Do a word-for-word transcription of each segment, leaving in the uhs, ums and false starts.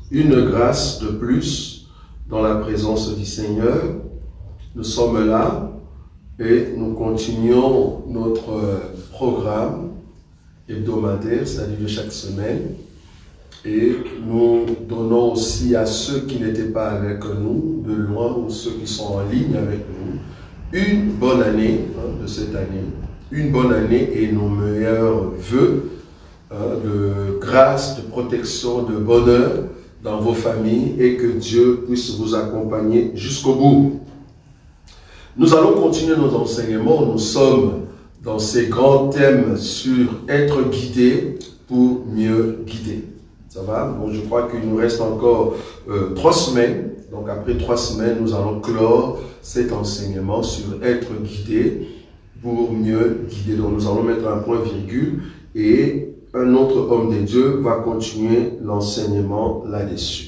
une grâce de plus dans la présence du Seigneur. Nous sommes là et nous continuons notre programme hebdomadaire, c'est-à-dire de chaque semaine. Et nous donnons aussi à ceux qui n'étaient pas avec nous, de loin, ou ceux qui sont en ligne avec nous, une bonne année hein, de cette année, une bonne année et nos meilleurs vœux hein, de grâce, de protection, de bonheur dans vos familles et que Dieu puisse vous accompagner jusqu'au bout. Nous allons continuer nos enseignements. Nous sommes dans ces grands thèmes sur être guidé pour mieux guider. Ça va? Bon, je crois qu'il nous reste encore euh, trois semaines. Donc après trois semaines, nous allons clore cet enseignement sur être guidé pour mieux guider. Donc nous allons mettre un point virgule et un autre homme de Dieu va continuer l'enseignement là-dessus.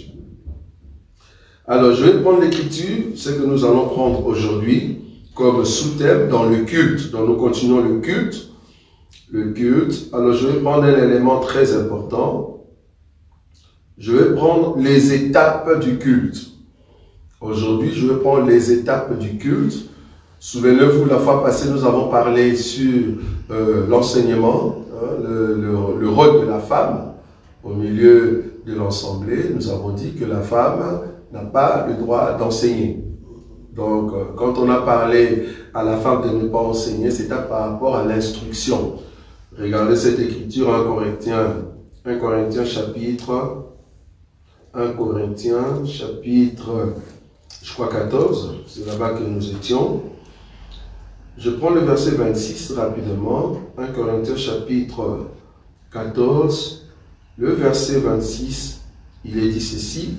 Alors je vais prendre l'écriture, ce que nous allons prendre aujourd'hui comme sous-thème dans le culte. Donc nous continuons le culte. Le culte. Alors je vais prendre un élément très important. Je vais prendre les étapes du culte. Aujourd'hui, je vais prendre les étapes du culte. Souvenez-vous, la fois passée, nous avons parlé sur euh, l'enseignement, hein, le, le, le rôle de la femme au milieu de l'assemblée. Nous avons dit que la femme n'a pas le droit d'enseigner. Donc, euh, quand on a parlé à la femme de ne pas enseigner, c'était par rapport à l'instruction. Regardez cette écriture, un Corinthiens, un Corinthiens chapitre... un Corinthiens, chapitre, je crois quatorze, c'est là-bas que nous étions. Je prends le verset vingt-six rapidement. un Corinthiens, chapitre quatorze, le verset vingt-six, il est dit ceci.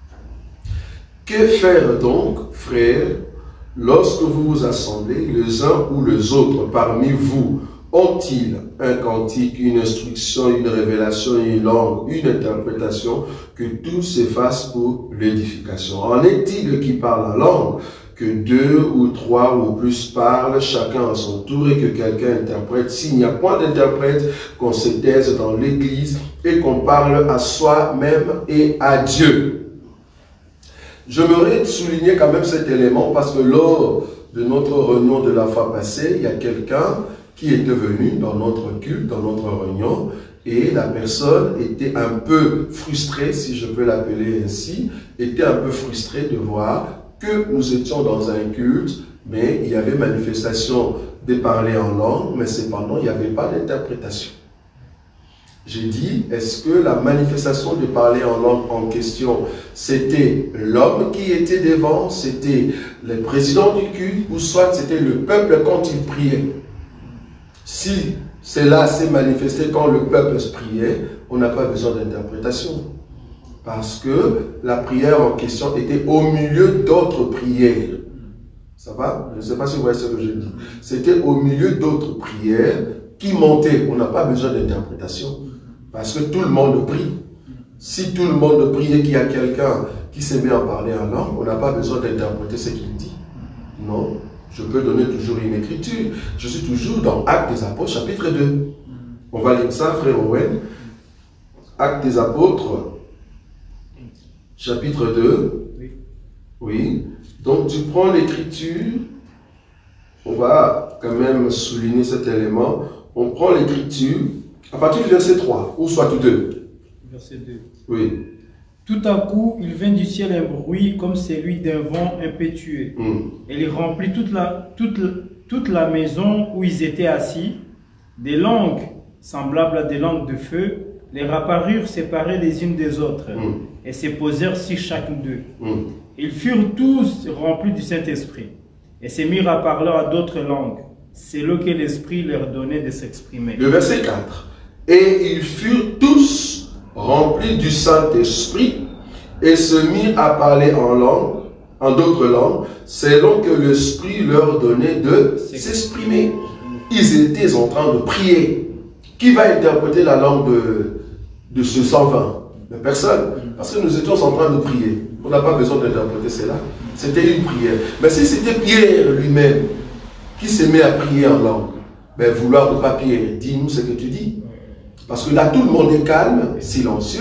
Que faire donc, frères, lorsque vous vous assemblez, les uns ou les autres parmi vous, ont-ils un cantique, une instruction, une révélation, une langue, une interprétation, que tout se fasse pour l'édification? En est-il qui parle en langue, que deux ou trois ou plus parlent, chacun à son tour, et que quelqu'un interprète? S'il n'y a point d'interprète, qu'on se taise dans l'église et qu'on parle à soi-même et à Dieu. Je voudrais souligner quand même cet élément parce que lors de notre réunion de la fois passée, il y a quelqu'un qui était venu dans notre culte, dans notre réunion, et la personne était un peu frustrée, si je peux l'appeler ainsi, était un peu frustrée de voir que nous étions dans un culte, mais il y avait manifestation de parler en langue, mais cependant, il n'y avait pas d'interprétation. J'ai dit, est-ce que la manifestation de parler en langue en question, c'était l'homme qui était devant, c'était le président du culte, ou soit c'était le peuple quand il priait? Si cela s'est manifesté quand le peuple priait, on n'a pas besoin d'interprétation. Parce que la prière en question était au milieu d'autres prières. Ça va? Je ne sais pas si vous voyez ce que je dis. C'était au milieu d'autres prières qui montaient. On n'a pas besoin d'interprétation. Parce que tout le monde prie. Si tout le monde prie et qu'il y a quelqu'un qui se met à parler en langue, on n'a pas besoin d'interpréter ce qu'il dit. Non. Je peux donner toujours une écriture. Je suis toujours dans Actes des Apôtres, chapitre deux. On va lire ça, frère Owen. Actes des Apôtres, chapitre deux. Oui. Oui. Donc, tu prends l'écriture. On va quand même souligner cet élément. On prend l'écriture à partir du verset trois, ou soit deux. Verset deux. Oui. Tout à coup, il vint du ciel un bruit comme celui d'un vent impétueux. Mm. Et il remplit toute la, toute, toute la maison où ils étaient assis. Des langues semblables à des langues de feu les apparurent séparées les unes des autres mm. et se posèrent sur chacun d'eux. Mm. Ils furent tous remplis du Saint-Esprit et se mirent à parler à d'autres langues, selon que l'Esprit leur donnait de s'exprimer. Le verset quatre. Et ils furent tous remplis du Saint-Esprit et se mirent à parler en langue, en d'autres langues, selon que l'Esprit leur donnait de s'exprimer. Ils étaient en train de prier. Qui va interpréter la langue de, de ce cent vingt? Personne. Parce que nous étions en train de prier. On n'a pas besoin d'interpréter cela. C'était une prière. Mais si c'était Pierre lui-même qui se met à prier en langue, ben vouloir ou pas Pierre, dis-nous ce que tu dis. Parce que là, tout le monde est calme, silencieux,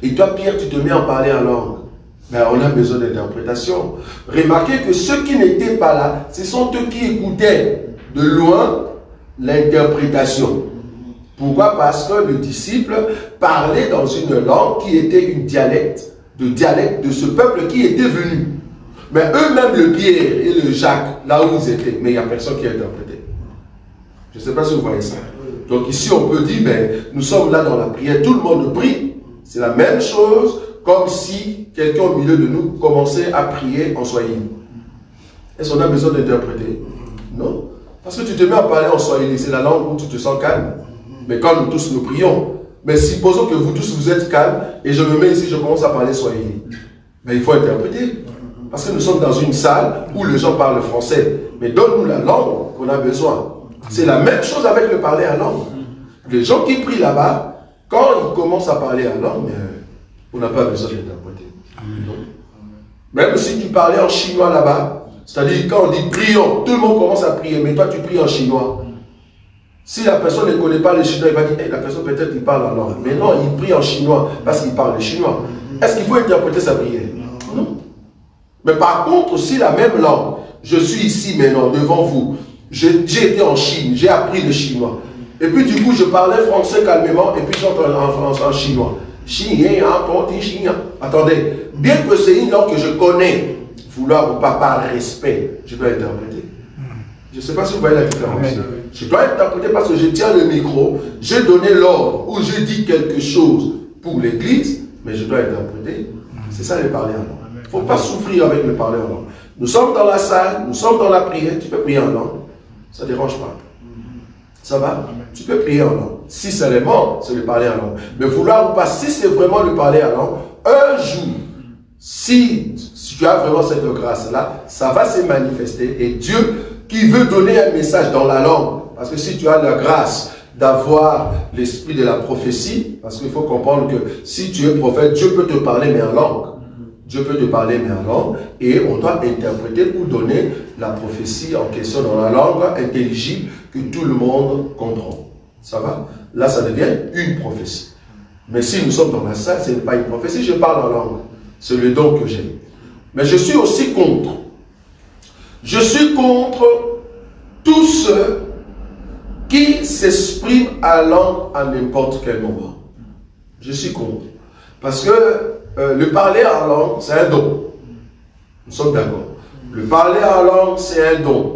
et toi, Pierre, tu te mets à parler en langue. Ben, on a besoin d'interprétation. Remarquez que ceux qui n'étaient pas là, ce sont eux qui écoutaient de loin l'interprétation. Pourquoi? Parce que le disciple parlait dans une langue qui était une dialecte, de dialecte de ce peuple qui était venu. Mais eux-mêmes, le Pierre et le Jacques, là où ils étaient, mais il n'y a personne qui a interprété. Je ne sais pas si vous voyez ça. Donc ici, on peut dire, ben, nous sommes là dans la prière, tout le monde prie. C'est la même chose, comme si quelqu'un au milieu de nous commençait à prier en swahili. Est-ce qu'on a besoin d'interpréter? Non. Parce que tu te mets à parler en swahili, c'est la langue où tu te sens calme. Mais quand nous tous nous prions, mais supposons que vous tous vous êtes calmes, et je me mets ici, je commence à parler swahili. Mais il faut interpréter. Parce que nous sommes dans une salle où les gens parlent français. Mais donne-nous la langue qu'on a besoin. C'est la même chose avec le parler en langue. Les gens qui prient là-bas, quand ils commencent à parler en langue, on n'a pas besoin d'interpréter. Même si tu parlais en chinois là-bas, c'est-à-dire quand on dit prions, tout le monde commence à prier, mais toi tu pries en chinois. Si la personne ne connaît pas le chinois, il va dire, hey, la personne peut-être il parle en langue. Mais non, il prie en chinois parce qu'il parle le chinois. Est-ce qu'il faut interpréter sa prière? Non. Mais par contre, aussi la même langue, je suis ici maintenant devant vous, j'ai été en Chine, j'ai appris le chinois. Et puis du coup, je parlais français calmement et puis j'entends en, en, en chinois. Attendez, bien que c'est une langue que je connais, vouloir ou pas par respect, je dois interpréter. Je ne sais pas si vous voyez la différence. Je dois interpréter parce que je tiens le micro, j'ai donné l'ordre ou je dis quelque chose pour l'église, mais je dois interpréter. C'est ça le parler en langue. Il ne faut pas souffrir avec le parler en langue. Nous sommes dans la salle, nous sommes dans la prière, tu peux prier en langue. Ça ne dérange pas. Ça va? Tu peux prier en langue. Si seulement, c'est le parler en langue. Mais vouloir ou pas, si c'est vraiment le parler en langue, un jour, si, si tu as vraiment cette grâce-là, ça va se manifester. Et Dieu, qui veut donner un message dans la langue, parce que si tu as la grâce d'avoir l'esprit de la prophétie, parce qu'il faut comprendre que si tu es prophète, Dieu peut te parler mais en langue. Dieu peut te parler mais en langue, et on doit interpréter pour donner la prophétie en question dans la langue intelligible que tout le monde comprend. Ça va? Là, ça devient une prophétie. Mais si nous sommes dans la salle, ce n'est pas une prophétie, je parle en langue. C'est le don que j'ai. Mais je suis aussi contre. Je suis contre tous ceux qui s'expriment en langue à n'importe quel moment. Je suis contre. Parce que euh, le parler en langue, c'est un don. Nous sommes d'accord. Le parler en langue, c'est un don.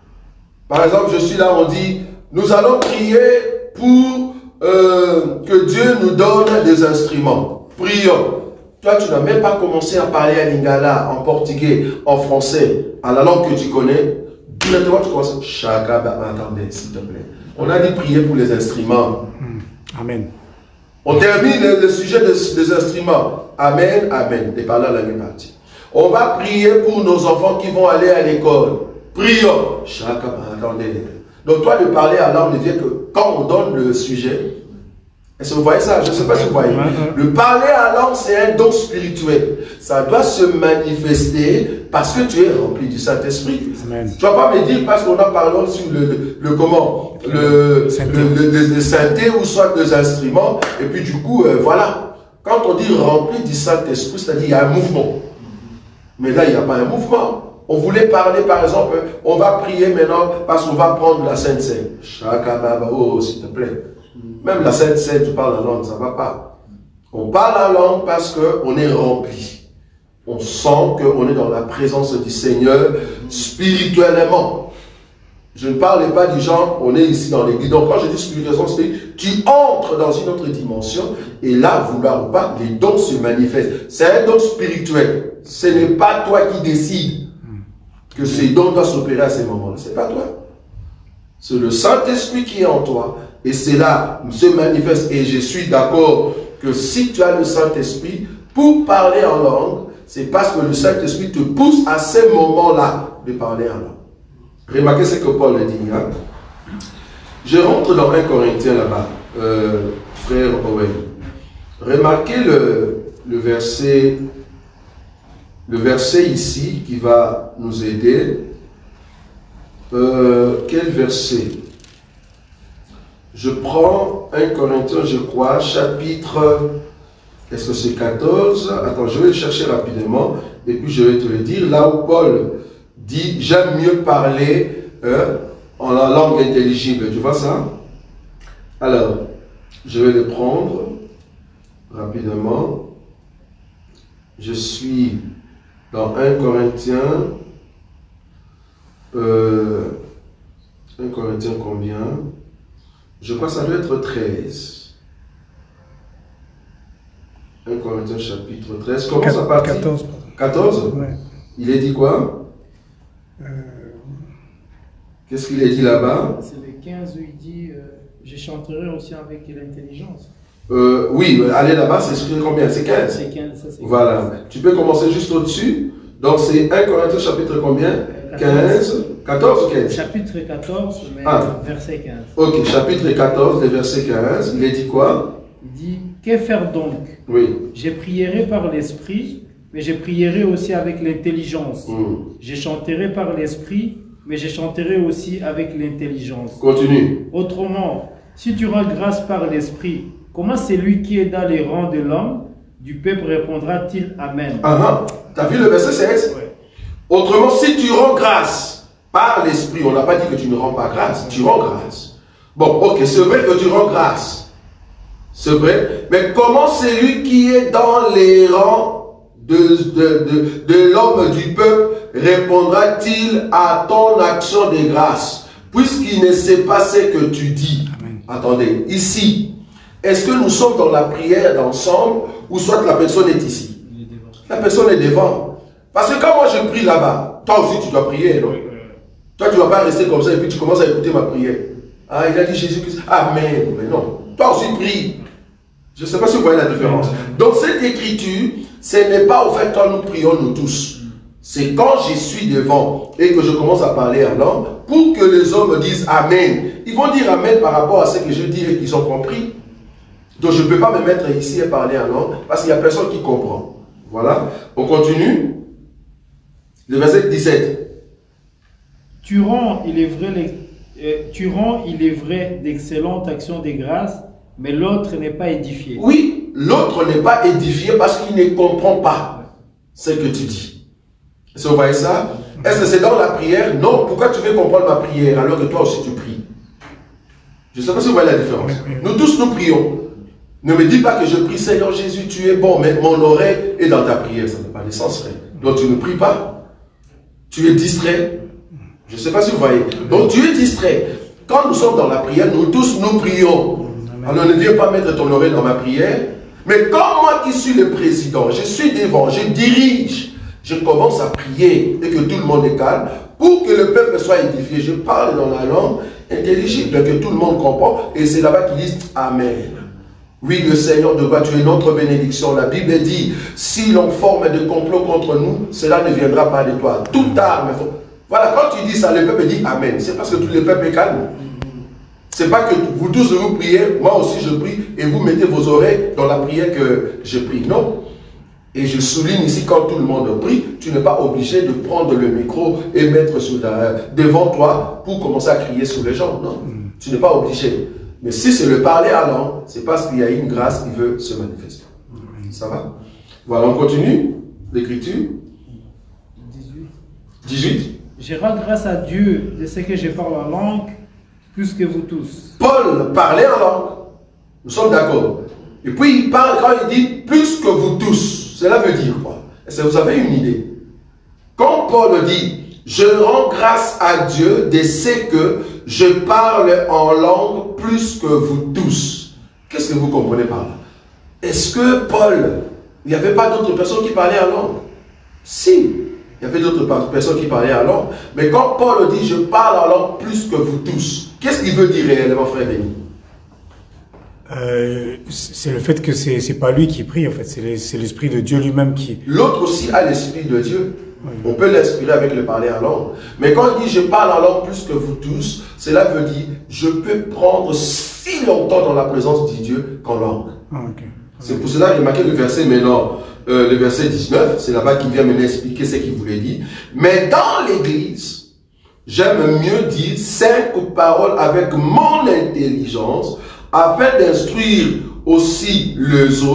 Par exemple, je suis là, on dit, nous allons prier pour euh, que Dieu nous donne des instruments. Prions. Toi, tu n'as même pas commencé à parler à lingala, en portugais, en français, à la langue que tu connais. Directement, tu commences. Chaka, attendez, s'il te plaît. On a dit prier pour les instruments. Amen. On termine le, le sujet des, des instruments. Amen, amen. Et par là, la même partie. On va prier pour nos enfants qui vont aller à l'école. Prions. Chaka, attendez. Donc, toi, de parler à langue ne vient que quand on donne le sujet. Est-ce que vous voyez ça? Je ne sais pas si vous voyez. Le parler à langue, c'est un don spirituel. Ça doit se manifester parce que tu es rempli du Saint-Esprit. Tu ne vas pas me dire parce qu'on a parlé sur le, le, le comment le, le, le, le, le synthé ou soit des instruments. Et puis du coup, euh, voilà. Quand on dit rempli du Saint-Esprit, c'est-à-dire qu'il y a un mouvement. Mais là, il n'y a pas un mouvement. On voulait parler, par exemple, on va prier maintenant parce qu'on va prendre la Sainte Seine. Chakababa, oh, s'il te plaît. Même la Sainte Seine, tu parles en langue, ça ne va pas. On parle en langue parce qu'on est rempli. On sent qu'on est dans la présence du Seigneur spirituellement. Je ne parle pas du genre, on est ici dans l'église. Donc quand je dis spirituellement, c'est tu entres dans une autre dimension et là, vouloir ou pas, les dons se manifestent. C'est un don spirituel. Ce n'est pas toi qui décides que ces dons doivent s'opérer à ces moments-là. Ce n'est pas toi. C'est le Saint-Esprit qui est en toi. Et cela se manifeste. Et je suis d'accord que si tu as le Saint-Esprit, pour parler en langue, c'est parce que le Saint-Esprit te pousse à ces moments-là de parler en langue. Remarquez ce que Paul dit. Hein? Je rentre dans un Corinthien là-bas, euh, frère Owen. Remarquez le, le verset, le verset ici qui va nous aider. Euh, quel verset? Je prends un Corinthien, je crois, chapitre Est-ce que c'est quatorze? Attends, je vais le chercher rapidement et puis je vais te le dire. Là où Paul dit, j'aime mieux parler euh, en la langue intelligible. Tu vois ça? Alors, je vais le prendre rapidement. Je suis dans un Corinthiens. Euh, un Corinthiens combien? Je crois que ça doit être treize. un Corinthiens chapitre treize. Comment ça part? quatorze. quatorze? Ouais. Il est dit quoi? Euh... Qu'est-ce qu'il est dit là-bas? C'est le quinze où il dit euh, je chanterai aussi avec l'intelligence. Euh, oui, allez là-bas, c'est écrit combien? C'est quinze. C'est quinze, ça c'est Voilà. quinze. Tu peux commencer juste au-dessus. Donc c'est un Corinthiens chapitre combien? quinze. quatorze ou quinze? Chapitre quatorze, mais Ah. verset quinze. Ok, chapitre quatorze, le verset quinze. Il est dit quoi? Il dit, que faire donc? Oui. Je prierai par l'esprit, mais je prierai aussi avec l'intelligence. Hmm. Je chanterai par l'esprit, mais je chanterai aussi avec l'intelligence. Continue. Autrement, si tu rends grâce par l'esprit, comment celui qui est dans les rangs de l'homme, du peuple répondra-t-il Amen? Ah ah. T'as vu le verset seize? Ouais. Autrement, si tu rends grâce par l'esprit, on n'a pas dit que tu ne rends pas grâce, tu rends grâce. Bon, ok, c'est vrai que tu rends grâce. C'est vrai. Mais comment celui qui est dans les rangs de, de, de, de l'homme du peuple répondra-t-il à ton action de grâce, puisqu'il ne sait pas ce que tu dis? Amen. Attendez, ici, est-ce que nous sommes dans la prière d'ensemble ou soit la personne est ici? Il est devant. La personne est devant. Parce que quand moi je prie là-bas, toi aussi tu dois prier, non? Oui, oui, oui. Toi tu ne vas pas rester comme ça et puis tu commences à écouter ma prière. Ah, il a dit Jésus-Christ. Amen. Mais non. Toi aussi prie. Je ne sais pas si vous voyez la différence. Donc cette écriture, ce n'est pas au fait quand nous prions nous tous. C'est quand je suis devant et que je commence à parler en langue pour que les hommes disent Amen. Ils vont dire Amen par rapport à ce que je dis et qu'ils ont compris. Donc je ne peux pas me mettre ici et parler en langue parce qu'il n'y a personne qui comprend. Voilà. On continue. Le verset dix-sept. Tu rends, il est vrai, les- euh, tu rends, il est vrai, d'excellentes actions de grâce, mais l'autre n'est pas édifié. Oui, l'autre n'est pas édifié parce qu'il ne comprend pas ce que tu dis. Est-ce que vous voyez ça? Est-ce que c'est dans la prière? Non. Pourquoi tu veux comprendre ma prière alors que toi aussi tu pries? Je ne sais pas si vous voyez la différence. Nous tous nous prions. Ne me dis pas que je prie, Seigneur Jésus, tu es bon, mais mon oreille est dans ta prière. Ça n'a pas de sens, frère. Donc tu ne pries pas. Tu es distrait. Je ne sais pas si vous voyez. Donc tu es distrait. Quand nous sommes dans la prière, nous tous nous prions. Alors ne viens pas mettre ton oreille dans ma prière. Mais comme moi qui suis le président, je suis devant, je dirige, je commence à prier et que tout le monde est calme pour que le peuple soit édifié. Je parle dans la langue intelligible que tout le monde comprend et c'est là-bas qu'ils disent Amen. Oui, le Seigneur de gloire, tu es notre bénédiction. La Bible dit, si l'on forme des complots contre nous, cela ne viendra pas de toi. Toute arme. Voilà, quand tu dis ça, le peuple dit Amen. C'est parce que tout le peuple est calme. C'est pas que vous tous vous priez, moi aussi je prie, et vous mettez vos oreilles dans la prière que je prie. Non. Et je souligne ici, quand tout le monde prie, tu n'es pas obligé de prendre le micro et mettre sur la, devant toi pour commencer à crier sur les gens. Non. Tu n'es pas obligé. Mais si c'est le parler à langue, c'est parce qu'il y a une grâce qui veut se manifester. Ça va? Voilà, on continue l'écriture. dix-huit. dix-huit. Je rends grâce à Dieu de ce que je parle en langue plus que vous tous. Paul parlait en langue. Nous sommes d'accord. Et puis il parle quand il dit plus que vous tous. Cela veut dire quoi? Est-ce que vous avez une idée? Quand Paul dit je rends grâce à Dieu de ce que je parle en langue plus que vous tous. Qu'est-ce que vous comprenez par là? Est-ce que Paul, il n'y avait pas d'autres personnes qui parlaient en langue? Si, il y avait d'autres personnes qui parlaient en langue. Mais quand Paul dit je parle en langue plus que vous tous, qu'est-ce qu'il veut dire réellement, frère Béni? Euh, c'est le fait que c'est c'est pas lui qui prie, en fait, c'est l'esprit de Dieu lui-même qui... L'autre aussi a l'esprit de Dieu. Oui. On peut l'inspirer avec le parler en langue. Mais quand il dit je parle en langue plus que vous tous, cela veut dire je peux prendre si longtemps dans la présence de Dieu qu'en langue. Ah, ok. C'est pour cela que j'ai marqué le verset maintenant, euh, le verset dix-neuf, c'est là-bas qu'il vient maintenant expliquer ce qu'il voulait dire. Mais dans l'église, j'aime mieux dire cinq paroles avec mon intelligence afin d'instruire aussi les autres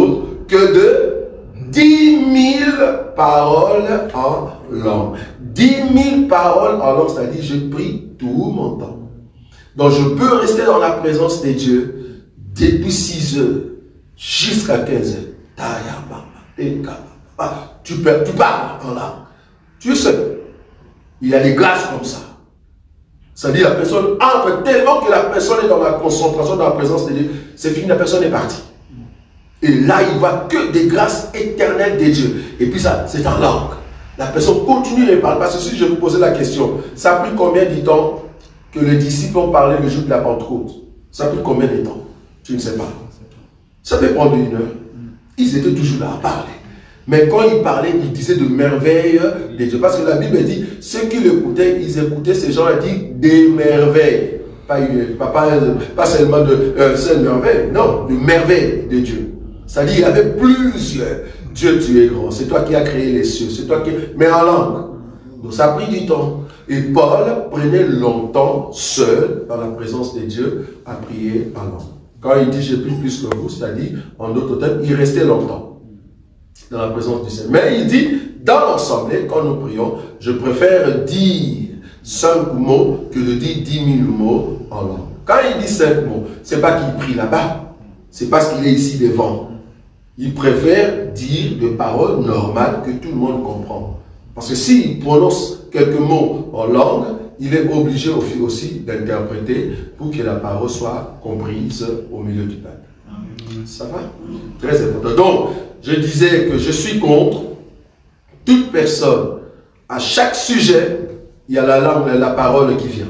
que de dix mille paroles en langue. dix mille paroles en langue, c'est-à-dire je prie tout mon temps. Donc je peux rester dans la présence de Dieu depuis six heures jusqu'à quinze heures. Tu, peux, tu parles en langue. Tu sais, il y a des grâces comme ça. C'est-à-dire la personne entre tellement que la personne est dans la concentration, dans la présence de Dieu, c'est fini, la personne est partie. Et là, il ne voit que des grâces éternelles de Dieu. Et puis ça, c'est en langue. La personne continue de parler. Parce que si je vous posais la question, ça a pris combien de temps que les disciples ont parlé le jour de la Pentecôte? Ça a pris combien de temps? Tu ne sais pas. Ça peut prendre une heure. Ils étaient toujours là à parler. Mais quand ils parlaient, ils disaient de merveilles de Dieu. Parce que la Bible dit, ceux qui l'écoutaient, ils écoutaient ces gens et disent des merveilles. Pas, pas, pas, pas seulement de euh, seule merveille, non, de merveilles de Dieu. C'est-à-dire, il y avait plusieurs. Dieu, tu es grand. C'est toi qui as créé les cieux. C'est toi qui... Mais en langue. Donc, ça a pris du temps. Et Paul prenait longtemps, seul, dans la présence de Dieu, à prier en langue. Quand il dit, j'ai pris plus que vous, c'est-à-dire, en d'autres termes, il restait longtemps dans la présence du Seigneur. Mais il dit, dans l'assemblée, quand nous prions, je préfère dire cinq mots que de dire dix mille mots en langue. Quand il dit cinq mots, c'est pas qu'il prie là-bas. C'est parce qu'il est ici devant. Il préfère dire des paroles normales que tout le monde comprend. Parce que s'il prononce quelques mots en langue, il est obligé aussi d'interpréter pour que la parole soit comprise au milieu du peuple. Ça va? Très important. Donc, je disais que je suis contre toute personne. À chaque sujet, il y a la langue, la parole qui vient.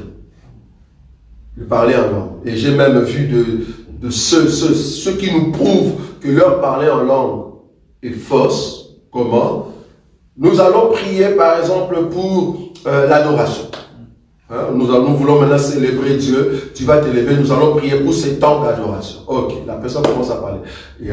De parler en langue. Et j'ai même vu de, de ceux, ceux, ceux qui nous prouvent que leur parler en langue est fausse. Comment? Nous allons prier par exemple pour euh, l'adoration. Hein? Nous, nous voulons maintenant célébrer Dieu. Tu vas t'élever, nous allons prier pour ces temps d'adoration. Ok, la personne commence à parler.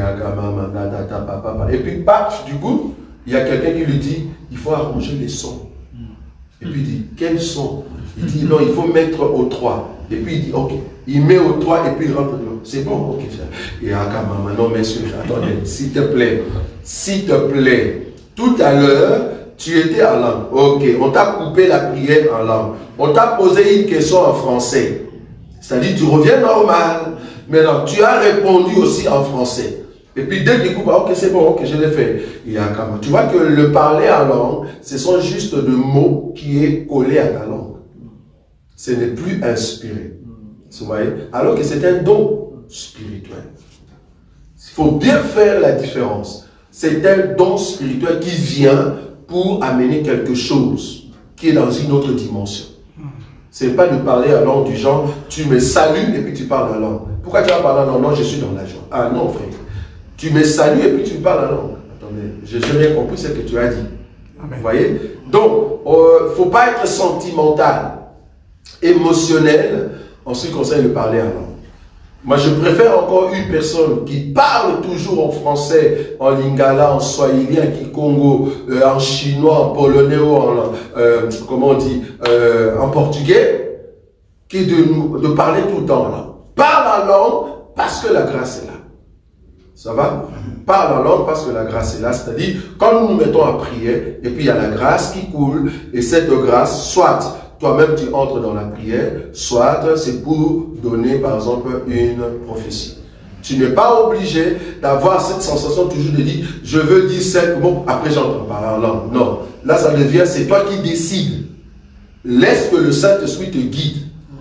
Et puis, paf, du coup, il y a quelqu'un qui lui dit, il faut arranger les sons. Et puis il dit, quels sons? Il dit, non, il faut mettre au trois. Et puis il dit, ok. Il met au trois et puis il rentre dedans. C'est bon, ok. Et Akama, non, monsieur, attendez, s'il te plaît, s'il te plaît, tout à l'heure, tu étais en langue. Ok, on t'a coupé la prière en langue. On t'a posé une question en français. C'est-à-dire, tu reviens normal. Maintenant, tu as répondu aussi en français. Et puis dès qu'il coupe, ok, c'est bon, ok, je l'ai fait. Et Akama, tu vois que le parler en langue, ce sont juste des mots qui est collé à ta langue. Ce n'est plus inspiré. Vous voyez? Alors que c'est un don spirituel. Il faut bien faire la différence. C'est un don spirituel qui vient pour amener quelque chose qui est dans une autre dimension. Ce n'est pas de parler en langue du genre, tu me salues et puis tu parles en langue. Pourquoi tu vas parler en langue? Non, je suis dans la joie. Ah non, frère. Tu me salues et puis tu me parles en langue. Attendez, je n'ai rien compris ce que tu as dit. Amen. Vous voyez? Donc, il euh, ne faut pas être sentimental, émotionnel en ce qui concerne le parler en langue. Moi, je préfère encore une personne qui parle toujours en français, en lingala, en swahili, en kikongo, euh, en chinois, en polonais ou en, euh, comment on dit, euh, en portugais, qui de, nous, de parler tout le temps là. Parle en langue parce que la grâce est là. Ça va? Parle en langue parce que la grâce est là. C'est-à-dire, quand nous nous mettons à prier, et puis il y a la grâce qui coule, et cette grâce, soit toi-même tu entres dans la prière, soit c'est pour donner par exemple une prophétie. Tu n'es pas obligé d'avoir cette sensation toujours de dire, je veux dire cinq mots, après j'entre par en langue. Non, là ça devient, c'est toi qui décides. Laisse que le Saint-Esprit te guide.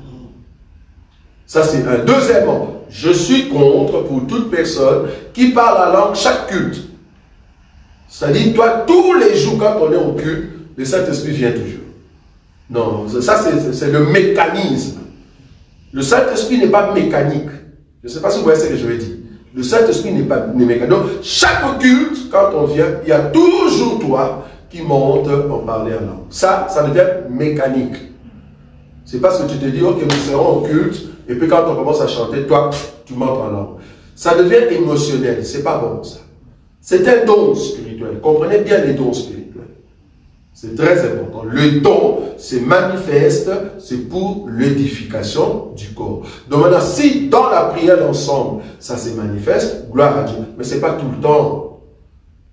Ça c'est un. Deuxièmement, je suis contre pour toute personne qui parle la langue chaque culte. C'est-à-dire, toi, tous les jours quand on est au culte, le Saint-Esprit vient toujours. Non, ça c'est le mécanisme. Le Saint-Esprit n'est pas mécanique. Je ne sais pas si vous voyez ce que je veux dire. Le Saint-Esprit n'est pas mécanique. Donc, chaque culte, quand on vient, il y a toujours toi qui monte en parler en langue. Ça, ça devient mécanique. C'est parce que tu te dis, ok, nous serons au culte, et puis quand on commence à chanter, toi, tu montes en langue. Ça devient émotionnel. C'est pas bon, ça. C'est un don spirituel. Comprenez bien les dons spirituels. C'est très important. Le don se manifeste, c'est pour l'édification du corps. Donc maintenant, si dans la prière d'ensemble, ça se manifeste, gloire à Dieu. Mais ce n'est pas tout le temps.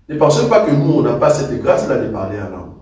Ne pensez pas que nous, on n'a pas cette grâce-là de parler en langue.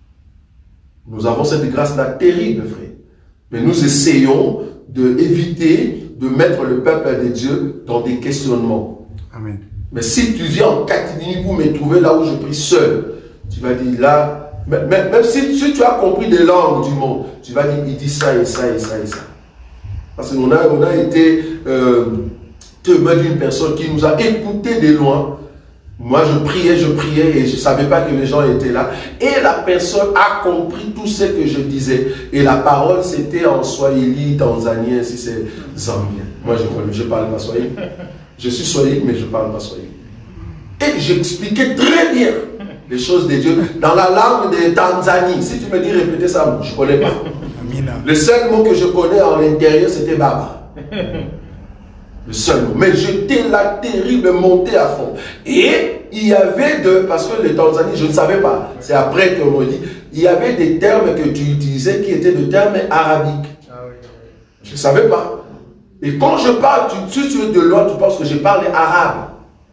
Nous avons cette grâce-là terrible, frère. Mais nous essayons d'éviter de mettre le peuple de Dieu dans des questionnements. Amen. Mais si tu viens en catimini pour me trouver là où je prie seul, tu vas dire là, même, même si, si tu as compris des langues du monde, tu vas dire, il dit ça et ça et ça et ça. Parce qu'on a, on a été euh, témoin d'une personne qui nous a écoutés de loin. Moi, je priais, je priais et je ne savais pas que les gens étaient là. Et la personne a compris tout ce que je disais. Et la parole, c'était en swahili, tanzanien, si c'est zambien. Moi, je ne parle pas swahili. Je suis swahili, mais je ne parle pas swahili. Et j'expliquais très bien les choses de Dieu dans la langue de Tanzanie. Si tu me dis répéter ça, je ne connais pas. Le seul mot que je connais en l'intérieur, c'était Baba. Le seul mot. Mais j'étais là, terrible, monté à fond. Et il y avait de, parce que les Tanzanie, je ne savais pas, c'est après qu'on m'a dit, il y avait des termes que tu utilisais qui étaient des termes arabiques. Je ne savais pas. Et quand je parle, tu, si tu es de loin, tu penses que je parle arabe.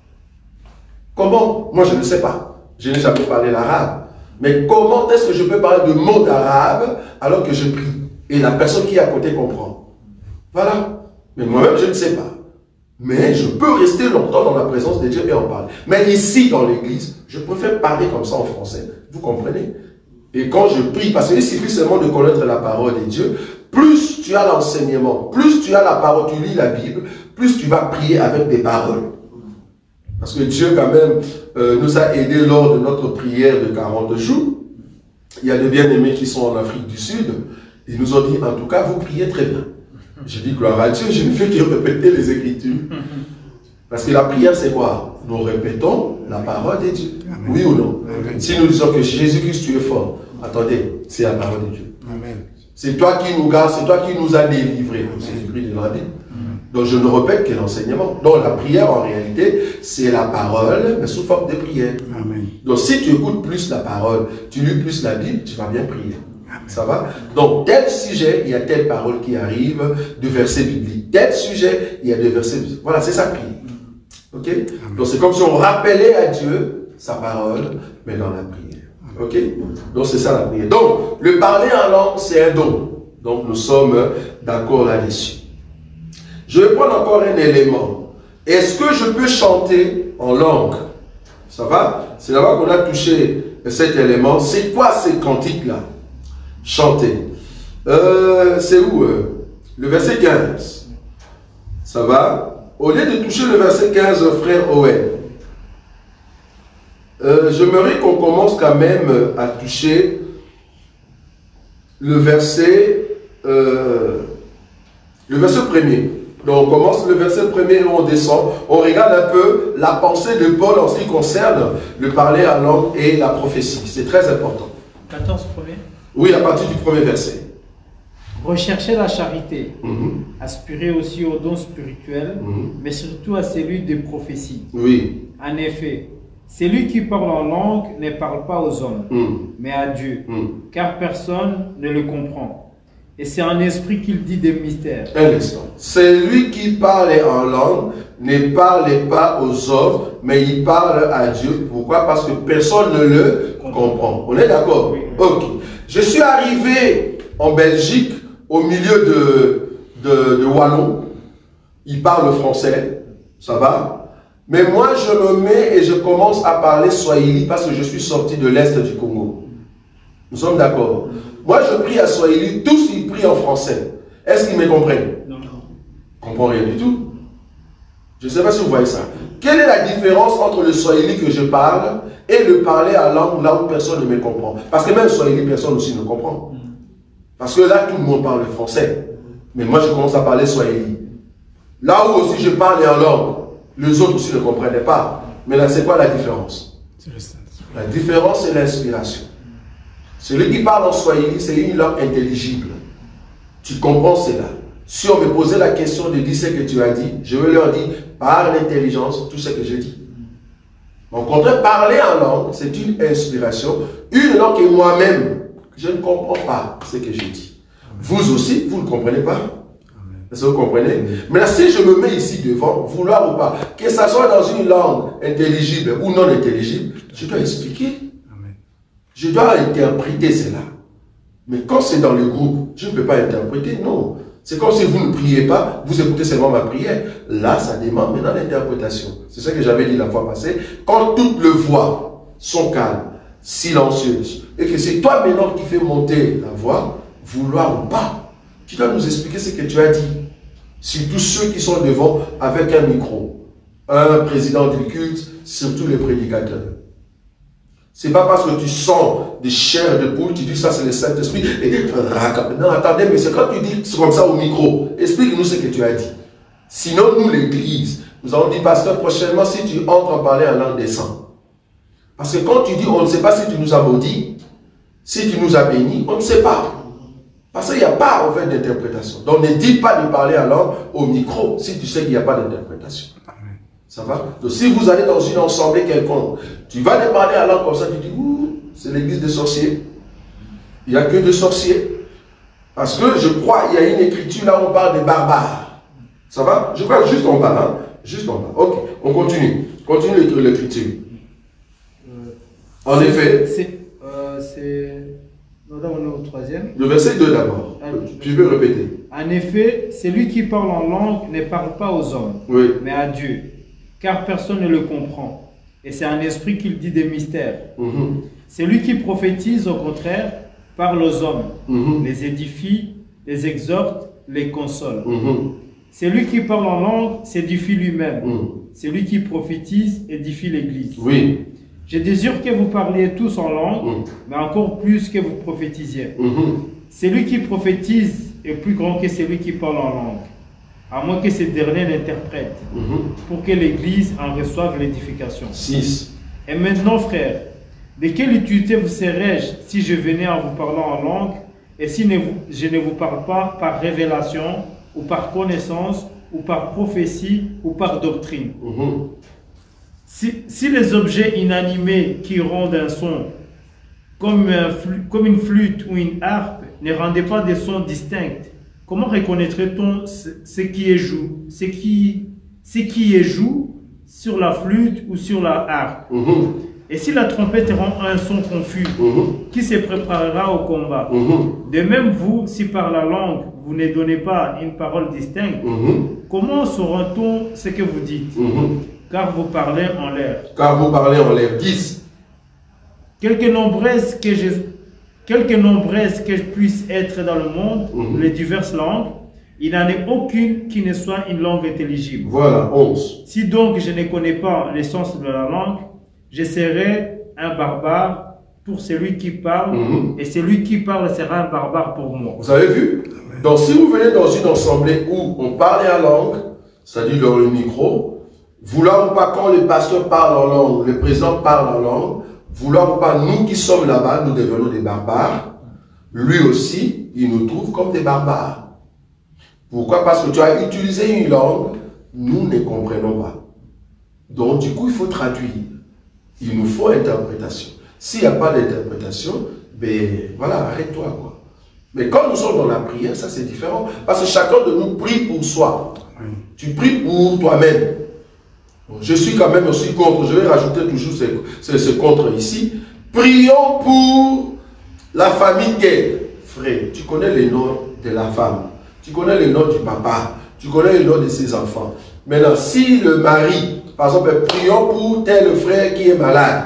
Comment? Moi, je ne sais pas. Je n'ai jamais parlé l'arabe. Mais comment est-ce que je peux parler de mots d'arabe alors que je prie? Et la personne qui est à côté comprend. Voilà. Mais moi-même, je ne sais pas. Mais je peux rester longtemps dans la présence de Dieu et en parler. Mais ici, dans l'église, je préfère parler comme ça en français. Vous comprenez? Et quand je prie, parce qu'il suffit seulement de connaître la parole de Dieu, plus tu as l'enseignement, plus tu as la parole, tu lis la Bible, plus tu vas prier avec des paroles. Parce que Dieu, quand même, euh, nous a aidés lors de notre prière de quarante jours. Il y a des bien-aimés qui sont en Afrique du Sud. Ils nous ont dit, en tout cas, vous priez très bien. Je dis gloire à Dieu, je ne fais que répéter les Écritures. Parce que la prière, c'est quoi? Nous répétons la parole de Dieu. Amen. Oui ou non? Amen. Si nous disons que Jésus-Christ, tu es fort, attendez, c'est la parole de Dieu. C'est toi qui nous gardes, c'est toi qui nous as délivrés. C'est écrit dans la Bible. Donc je ne répète que l'enseignement. Donc la prière, en réalité, c'est la parole, mais sous forme de prière. Amen. Donc si tu écoutes plus la parole, tu lis plus la Bible, tu vas bien prier. Amen. Ça va? Donc, tel sujet, il y a telle parole qui arrive, de versets bibliques. Tel sujet, il y a des versets bibliques. Voilà, c'est ça prier. Ok? Amen. Donc, c'est comme si on rappelait à Dieu sa parole, mais dans la prière. Ok? Donc, c'est ça la prière. Donc, le parler en langue, c'est un don. Donc, nous sommes d'accord là-dessus. Je vais prendre encore un élément. Est-ce que je peux chanter en langue? Ça va? C'est là-bas qu'on a touché cet élément. C'est quoi ces cantiques-là? Chanter. Euh, c'est où euh, le verset quinze. Ça va? Au lieu de toucher le verset quinze, frère Owen, euh, j'aimerais qu'on commence quand même à toucher le verset euh, le verset premier. Donc on commence le verset premier et on descend. On regarde un peu la pensée de Paul en ce qui concerne le parler en langue et la prophétie. C'est très important. quatorze premier. Oui, à partir du premier verset. Recherchez la charité, Mm-hmm. aspirez aussi aux dons spirituels, Mm-hmm. mais surtout à celui des prophéties. Oui. En effet, celui qui parle en langue ne parle pas aux hommes, Mm. mais à Dieu, Mm. car personne ne le comprend. Et c'est en esprit qu'il dit des mystères. Un instant. Celui qui parle en langue ne parle pas aux hommes, mais il parle à Dieu. Pourquoi? Parce que personne ne le comprend. On est d'accord? Oui. Ok. Je suis arrivé en Belgique au milieu de, de, de Wallons. Ils parlent français. Ça va? Mais moi, je me mets et je commence à parler swahili parce que je suis sorti de l'Est du Congo. Nous sommes d'accord? Moi, je prie à swahili, tous ils prient en français. Est-ce qu'ils me comprennent? Non, non. Je ne comprends rien du tout. Je ne sais pas si vous voyez ça. Quelle est la différence entre le swahili que je parle et le parler à langue là où personne ne me comprend? Parce que même le swahili, personne aussi ne comprend. Parce que là, tout le monde parle français. Mais moi, je commence à parler swahili. Là où aussi je parle en langue, les autres aussi ne comprenaient pas. Mais là, c'est quoi la différence? La différence, c'est l'inspiration. Celui qui parle en swahili, c'est une langue intelligible. Tu comprends cela. Si on me posait la question de dire ce que tu as dit, je vais leur dire par l'intelligence tout ce que je dis. Au contraire, parler en langue, c'est une inspiration. Une langue que moi-même, je ne comprends pas ce que je dis. Vous aussi, vous ne comprenez pas. Est-ce que vous comprenez? Maintenant, si je me mets ici devant, vouloir ou pas, que ça soit dans une langue intelligible ou non intelligible, je dois expliquer. Amen. Je dois interpréter cela. Mais quand c'est dans le groupe, je ne peux pas interpréter, non. C'est comme si vous ne priez pas, vous écoutez seulement ma prière. Là, ça demande maintenant l'interprétation. C'est ça que j'avais dit la fois passée. Quand toutes les voix sont calmes, silencieuses, et que c'est toi maintenant qui fais monter la voix, vouloir ou pas, tu dois nous expliquer ce que tu as dit. Surtout ceux qui sont devant avec un micro, un président du culte, surtout les prédicateurs. C'est pas parce que tu sens des chairs de poule, tu dis ça c'est le Saint-Esprit. Et non, attendez, mais c'est quand tu dis comme ça au micro, explique-nous ce que tu as dit. Sinon, nous, l'église, nous avons dit, pasteur, prochainement, si tu entres en parler en langue, descend. Parce que quand tu dis, on ne sait pas si tu nous as maudit, si tu nous as bénis, on ne sait pas. Parce qu'il n'y a pas en fait d'interprétation. Donc ne dis pas de parler en langue au micro si tu sais qu'il n'y a pas d'interprétation. Ça va? Donc si vous allez dans une assemblée quelconque, tu vas te parler en langue comme ça, tu dis, ouh, c'est l'église des sorciers. Il n'y a que des sorciers. Parce que je crois, il y a une écriture là où on parle des barbares. Ça va? Je crois juste en bas, hein? Juste en bas. Ok, on continue. Continue l'écriture. Euh, en effet. C'est... Euh, on est au troisième. Le verset deux d'abord. Ah, tu peux répéter. En effet, celui qui parle en langue ne parle pas aux hommes, oui. mais à Dieu. Car personne ne le comprend. Et c'est un esprit qui dit des mystères. Mm-hmm. Celui qui prophétise, au contraire, parle aux hommes, mm-hmm. les édifie, les exhorte, les console. Mm-hmm. Celui qui parle en langue s'édifie lui-même. Mm. Celui qui prophétise édifie l'Église. Oui. Je désire que vous parliez tous en langue, mm. mais encore plus que vous prophétisiez. Mm-hmm. Celui qui prophétise est plus grand que celui qui parle en langue, à moins que ce dernier l'interprète, mm-hmm. pour que l'Église en reçoive l'édification. six. Et maintenant, frères, de quelle utilité vous serais-je si je venais en vous parlant en langue, et si ne vous, je ne vous parle pas par révélation, ou par connaissance, ou par prophétie, ou par doctrine? Mm-hmm. Si, si les objets inanimés qui rendent un son, comme, un flûte, comme une flûte ou une harpe, ne rendaient pas des sons distincts, comment reconnaîtrait-on ce, ce qui est joue, ce qui, ce qui est joue sur la flûte ou sur la harpe? Mm-hmm. Et si la trompette rend un son confus, mm-hmm. qui se préparera au combat? Mm-hmm. De même vous, si par la langue vous ne donnez pas une parole distincte, mm-hmm. comment saura-t-on ce que vous dites? Mm-hmm. Car vous parlez en l'air. Car vous parlez en l'air. dix. Quelque nombreuse que je, quelque nombreuse que je puisse être dans le monde, mm-hmm. les diverses langues, il n'en est aucune qui ne soit une langue intelligible. Voilà, onze. Si donc je ne connais pas l'essence de la langue, je serai un barbare pour celui qui parle, mm-hmm. et celui qui parle sera un barbare pour moi. Vous avez vu? Donc si vous venez dans une assemblée où on parle en langue, c'est-à-dire dans le micro, vouloir ou pas, quand le pasteur parle en langue, le président parle en langue, vouloir ou pas, nous qui sommes là-bas, nous devenons des barbares. Lui aussi, il nous trouve comme des barbares. Pourquoi? Parce que tu as utilisé une langue, nous ne comprenons pas. Donc du coup, il faut traduire. Il nous faut interprétation. S'il n'y a pas d'interprétation, ben voilà, arrête-toi quoi. Mais quand nous sommes dans la prière, ça c'est différent. Parce que chacun de nous prie pour soi. Tu pries pour toi-même. Je suis quand même aussi contre, je vais rajouter toujours ce, ce, ce contre ici. Prions pour la famille gay. Frère, tu connais les noms de la femme, tu connais les noms du papa, tu connais les noms de ses enfants. Maintenant, si le mari, par exemple, prions pour tel frère qui est malade,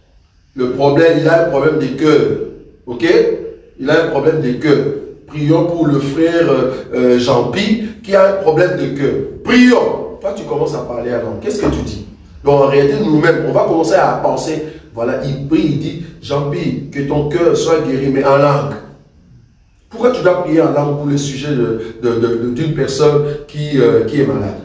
le problème, il a un problème de cœur, ok? Il a un problème de cœur. Prions pour le frère euh, Jean-Pi qui a un problème de cœur. Prions. Toi, tu commences à parler alors. Qu'est-ce que tu dis? Donc, en réalité, nous-mêmes, on va commencer à penser. Voilà, il prie, il dit, Jean-Pi, que ton cœur soit guéri, mais en langue. Pourquoi tu dois prier en langue pour le sujet d'une personne qui, euh, qui est malade?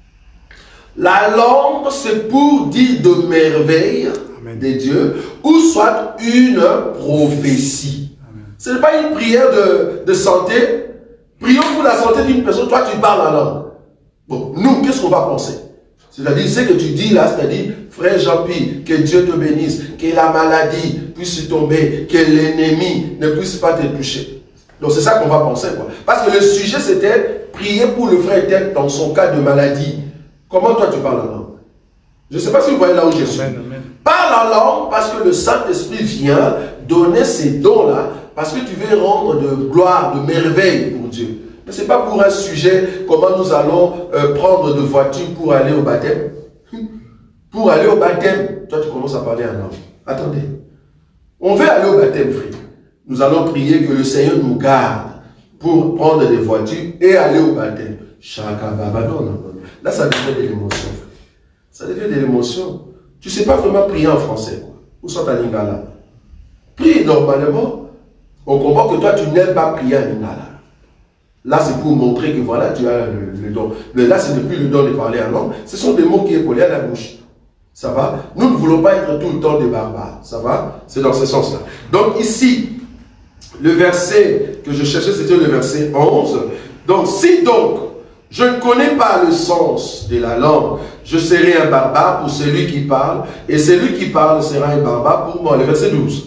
La langue, c'est pour dire de merveilles de Dieu, ou soit une prophétie. Ce n'est pas une prière de, de santé. Prions pour la santé d'une personne, toi tu parles en langue. Bon, nous, qu'est-ce qu'on va penser? C'est-à-dire, ce que tu dis là, c'est-à-dire, frère Jean-Pierre, que Dieu te bénisse, que la maladie puisse tomber, que l'ennemi ne puisse pas te toucher. Donc c'est ça qu'on va penser, quoi. Parce que le sujet c'était prier pour le frère tel dans son cas de maladie. Comment toi tu parles en langue? Je ne sais pas si vous voyez là où je suis. Amen, amen. Parle en langue parce que le Saint-Esprit vient donner ces dons-là, parce que tu veux rendre de gloire, de merveille pour Dieu. Mais ce n'est pas pour un sujet, comment nous allons euh, prendre de voiture pour aller au baptême. Pour aller au baptême, toi tu commences à parler en langue. Attendez. On veut aller au baptême, frère. Nous allons prier que le Seigneur nous garde pour prendre des voitures et aller au baptême. Chaka baba, non, non, non. Là, ça devient de l'émotion. Ça devient de l'émotion. Tu ne sais pas vraiment prier en français. Quoi. Ou soit à Lingala. Prie normalement. On comprend que toi, tu n'aimes pas prier à Lingala. Là, c'est pour montrer que voilà, tu as le, le don. Mais là, ce n'est plus le don de parler en langue. Ce sont des mots qui est collé à la bouche. Ça va? Nous ne voulons pas être tout le temps des barbares. Ça va? C'est dans ce sens-là. Donc ici, le verset que je cherchais, c'était le verset onze. Donc, si donc, je ne connais pas le sens de la langue, je serai un barbare pour celui qui parle, et celui qui parle sera un barbare pour moi. Le verset douze.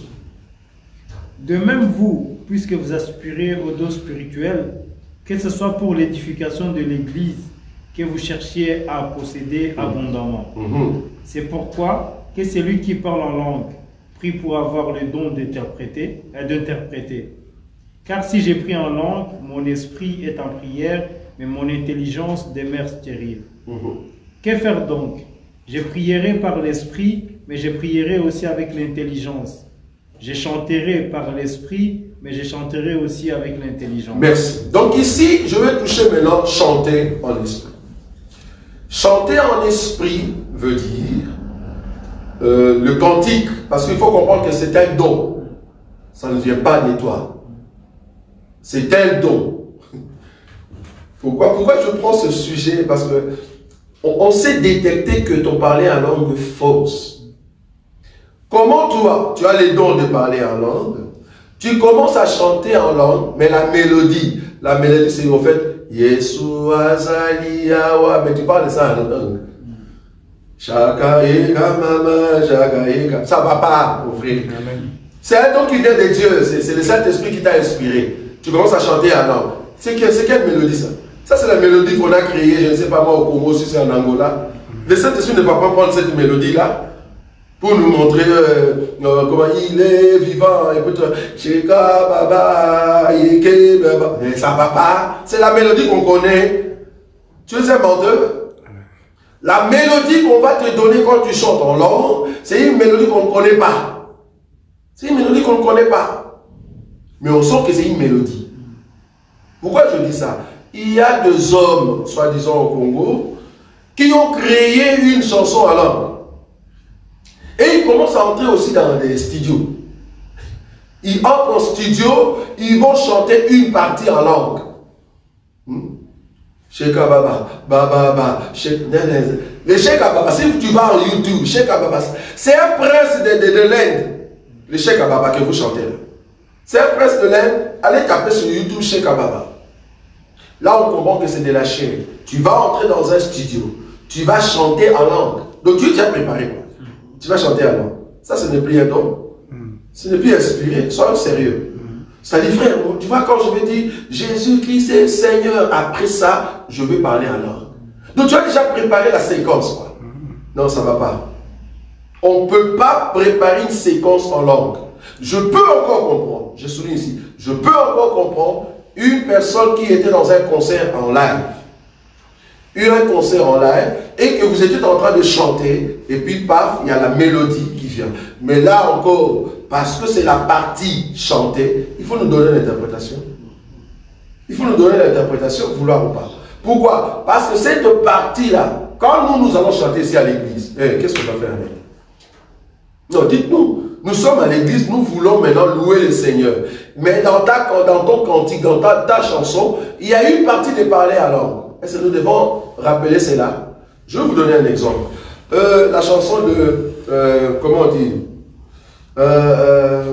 De même vous, puisque vous aspirez aux dons spirituels, que ce soit pour l'édification de l'Église, que vous cherchiez à posséder abondamment. Mm-hmm. C'est pourquoi que celui qui parle en langue prie pour avoir le don d'interpréter, euh, d'interpréter. Car si j'ai pris en langue, mon esprit est en prière, mais mon intelligence demeure stérile. Mm-hmm. Que faire donc? Je prierai par l'esprit, mais je prierai aussi avec l'intelligence. Je chanterai par l'esprit, mais je chanterai aussi avec l'intelligence. Merci. Donc ici, je vais toucher maintenant chanter en esprit. Chanter en esprit veut dire euh, le cantique, parce qu'il faut comprendre que c'est un don. Ça ne vient pas de toi. C'est un don. Pourquoi, pourquoi je prends ce sujet? Parce que on, on sait détecter que ton parler en langue fausse. Comment toi, tu as les dons de parler en langue, tu commences à chanter en langue, mais la mélodie, la mélodie c'est en fait Yeshua Zaliyawa, mais tu parles de ça en langue. Shaka eka mama, shaka eka. Ça va pas, mon frère. C'est un don qui vient de Dieu, c'est le Saint-Esprit qui t'a inspiré. Tu commences à chanter en langue. C'est que, quelle mélodie ça? Ça c'est la mélodie qu'on a créée, je ne sais pas moi au Congo, si c'est en Angola. Le Saint-Esprit ne va pas prendre cette mélodie-là pour nous montrer euh, euh, comment il est vivant. Écoute, Sheka Baba, Yeke Baba. Mais ça va pas. C'est la mélodie qu'on connaît. Tu es un menteur. La mélodie qu'on va te donner quand tu chantes en langue, c'est une mélodie qu'on ne connaît pas. C'est une mélodie qu'on ne connaît pas. Mais on sent que c'est une mélodie. Pourquoi je dis ça? Il y a deux hommes, soi-disant au Congo, qui ont créé une chanson en langue. Et ils commencent à entrer aussi dans des studios. Ils entrent en studio, ils vont chanter une partie en langue. Hmm? Sheka Baba, Baba, Baba, le Sheka Baba, si tu vas en YouTube, Sheka Baba, c'est un prince de, de, de l'Inde. Le Sheka Baba que vous chantez là. C'est un prince de l'Inde, allez taper sur YouTube Sheka Baba. Là on comprend que c'est de la chair. Tu vas entrer dans un studio, tu vas chanter en langue. Donc Dieu t'a préparé quoi. Tu vas chanter en langue. Ça, ce n'est plus un don. Mm. Ce n'est plus inspiré. Sois sérieux. Mm. Ça dit, frère, tu vois, quand je vais dire Jésus-Christ est Seigneur, après ça, je vais parler en langue. Donc, tu as déjà préparé la séquence, quoi. Mm. Non, ça ne va pas. On ne peut pas préparer une séquence en langue. Je peux encore comprendre, je souligne ici, je peux encore comprendre une personne qui était dans un concert en live. Eu un concert en live et que vous étiez en train de chanter et puis paf, il y a la mélodie qui vient. Mais là encore, parce que c'est la partie chantée, il faut nous donner l'interprétation. Il faut nous donner l'interprétation, vouloir ou pas. Pourquoi? Parce que cette partie-là, quand nous, nous allons chanter ici à l'église, eh, qu'est-ce qu'on va faire avec? Non, dites-nous, nous sommes à l'église, nous voulons maintenant louer le Seigneur. Mais dans, ta, dans ton cantique, dans ta, ta chanson, il y a une partie de parler à langue. Est-ce que nous devons rappeler cela? Je vais vous donner un exemple. Euh, la chanson de... Euh, comment on dit euh,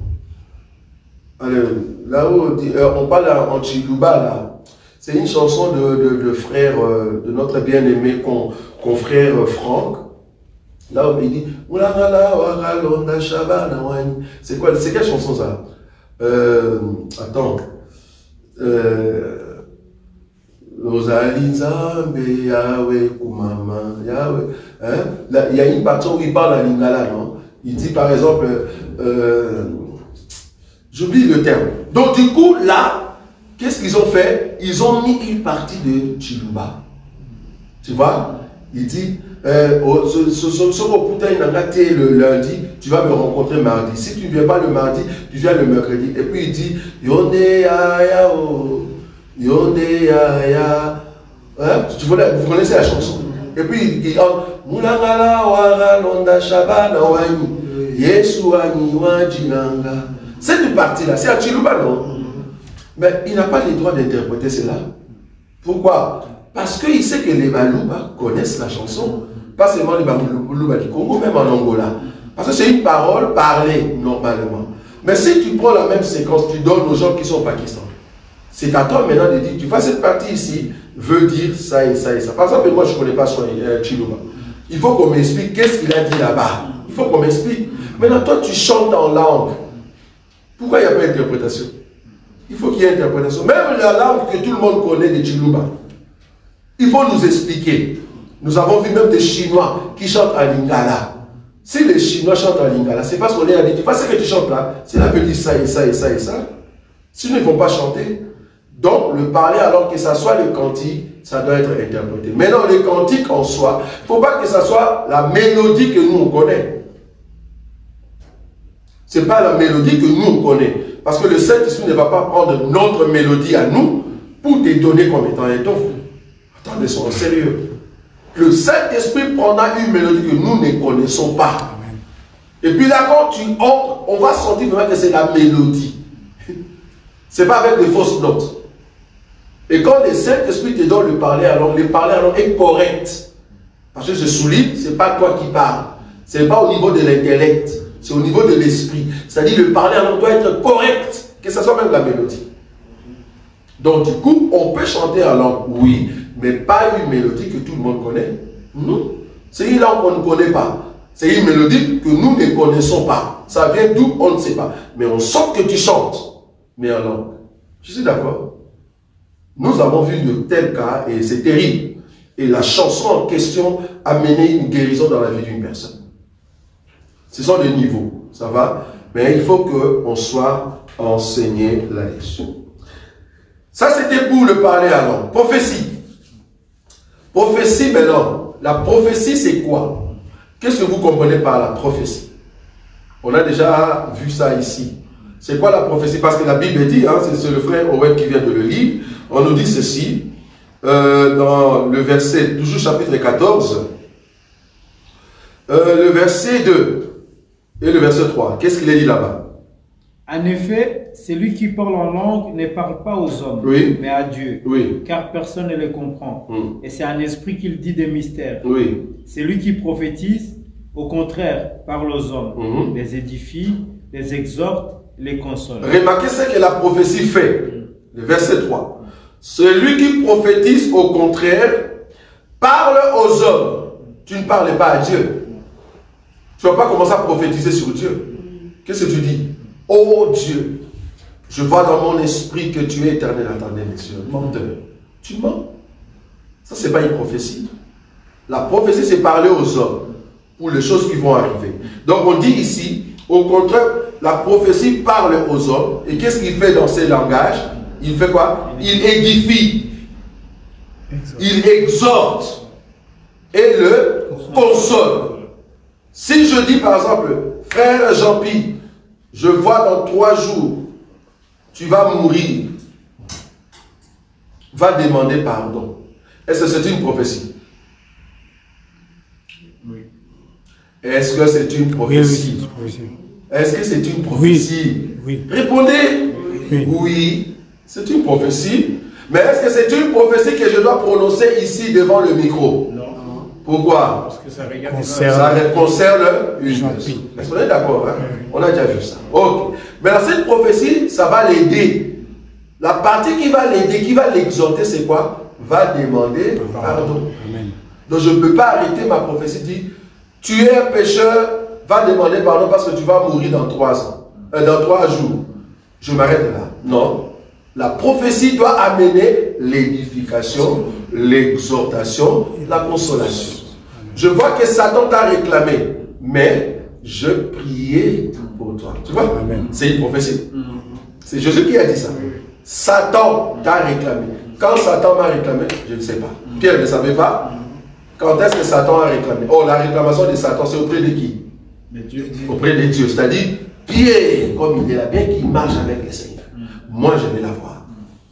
euh, Là où on, dit, euh, on parle en Chiluba, là. C'est une chanson de, de, de frère, euh, de notre bien-aimé con, confrère Franck. Là où il dit... C'est quoi? C'est quelle chanson ça? euh, Attends. Euh, Rosalie Zambe, Yahweh, Kumama, Yahweh. Hein? Là, il y a une partie où il parle en lingala, non? Il dit par exemple, euh, j'oublie le terme. Donc du coup, là, qu'est-ce qu'ils ont fait? Ils ont mis une partie de Chiluba. Tu vois? Il dit, euh, oh, ce, ce, ce, ce putain, il a raté le lundi, tu vas me rencontrer mardi. Si tu ne viens pas le mardi, tu viens le mercredi. Et puis il dit, Yonde ya ya oh, Yonde ya ya. Hein? Tu vois, vous connaissez la chanson. Et puis il dit, Mulangala wara londa shabana wani, Yesu wani wajinanga. Cette partie-là, c'est à Chiluba, non? Mais il n'a pas le droit d'interpréter cela. Pourquoi? Parce qu'il sait que les Balouba connaissent la chanson. Pas seulement les Balouba du Congo, même en Angola. Parce que c'est une parole parlée normalement. Mais si tu prends la même séquence, tu donnes aux gens qui sont au Pakistan. C'est à toi maintenant de dire, tu vois cette partie ici, veut dire ça et ça et ça. Par exemple, moi je ne connais pas son euh, Chiluba. Il faut qu'on m'explique qu'est-ce qu'il a dit là-bas. Il faut qu'on m'explique. Maintenant, toi tu chantes en langue. Pourquoi il n'y a pas d'interprétation? Il faut qu'il y ait interprétation. Même la langue que tout le monde connaît de Chiluba. Il faut nous expliquer. Nous avons vu même des Chinois qui chantent en lingala. Si les Chinois chantent en lingala, c'est parce qu'on est à dire, tu vois ce que tu chantes là, cela veut dire ça et ça et ça et ça. Sinon, ils ne vont pas chanter. Donc, le parler, alors que ça soit le cantique, ça doit être interprété. Maintenant, le cantique en soi, il ne faut pas que ça soit la mélodie que nous, on connaît. Ce n'est pas la mélodie que nous, on connaît. Parce que le Saint-Esprit ne va pas prendre notre mélodie à nous pour te donner comme étant un don. Attendez, soyons sérieux. Le Saint-Esprit prendra une mélodie que nous ne connaissons pas. Amen. Et puis là, quand tu entres, on va sentir vraiment que c'est la mélodie. Ce n'est pas avec des fausses notes. Et quand le Saint-Esprit te donne le parler à langue, le parler à langue est correct. Parce que je souligne, ce n'est pas toi qui parles. Ce n'est pas au niveau de l'intellect. C'est au niveau de l'esprit. C'est-à-dire le parler à langue doit être correct. Que ce soit même la mélodie. Donc du coup, on peut chanter en langue, oui, mais pas une mélodie que tout le monde connaît. Non. C'est une langue qu'on ne connaît pas. C'est une mélodie que nous ne connaissons pas. Ça vient d'où, on ne sait pas. Mais on sent que tu chantes, mais en langue. Je suis d'accord. Nous avons vu de tels cas et c'est terrible. Et la chanson en question a mené une guérison dans la vie d'une personne. Ce sont des niveaux, ça va? Mais il faut qu'on soit enseigné là-dessus. Ça, c'était pour le parler à langue. Prophétie. Prophétie, maintenant. La prophétie, c'est quoi? Qu'est-ce que vous comprenez par la prophétie? On a déjà vu ça ici. C'est quoi la prophétie? Parce que la Bible dit, hein, c'est le frère Owen qui vient de le lire, on nous dit ceci, euh, dans le verset, toujours chapitre quatorze, euh, le verset deux et le verset trois. Qu'est-ce qu'il est dit là-bas? En effet, celui qui parle en langue ne parle pas aux hommes, oui. mais à Dieu, oui. car personne ne les comprend. Mm. Et c'est un esprit qu'il dit des mystères. Oui. Celui qui prophétise, au contraire, parle aux hommes, mm-hmm. les édifie, les exhorte, les console. Remarquez ce que la prophétie fait. Le verset trois. Celui qui prophétise, au contraire, parle aux hommes. Tu ne parles pas à Dieu. Tu ne vas pas commencer à prophétiser sur Dieu. Qu'est-ce que tu dis? Oh Dieu, je vois dans mon esprit que tu es éternel. Attendez, messieurs, menteur. Tu mens. Ça, ce n'est pas une prophétie. La prophétie, c'est parler aux hommes pour les choses qui vont arriver. Donc, on dit ici, au contraire, la prophétie parle aux hommes. Et qu'est-ce qu'il fait dans ces langages? Il fait quoi? Il édifie. Il exhorte. Et le console. Si je dis par exemple, frère Jean-Pierre, je vois dans trois jours, tu vas mourir. Va demander pardon. Est-ce que c'est une prophétie? Oui. Est-ce que c'est une prophétie? Oui, oui, oui. Est-ce que c'est une prophétie? Oui. Oui. Répondez. Oui, oui c'est une prophétie. Mais est-ce que c'est une prophétie que je dois prononcer ici devant le micro? Non. Pourquoi? Parce que ça regarde concerne, ça concerne une personne. Est-ce qu'on est d'accord? Hein? Oui. On a déjà vu ça. Ok. Mais dans cette prophétie, ça va l'aider. La partie qui va l'aider, qui va l'exhorter, c'est quoi? Va demander pardon. Amen. Donc je ne peux pas arrêter ma prophétie, dire tu es un pécheur, va demander pardon parce que tu vas mourir dans trois ans, euh, dans trois jours. Je m'arrête là. Non. La prophétie doit amener l'édification, l'exhortation, la consolation. Je vois que Satan t'a réclamé, mais je priais pour toi. Tu vois? C'est une prophétie. C'est Jésus qui a dit ça. Satan t'a réclamé. Quand Satan m'a réclamé, je ne sais pas. Pierre ne savait pas. Quand est-ce que Satan a réclamé? Oh, la réclamation de Satan, c'est auprès de qui? De Dieu. Auprès de Dieu. C'est-à-dire, Pierre, comme il est là, bien qu'il marche avec le Seigneur, moi je vais l'avoir.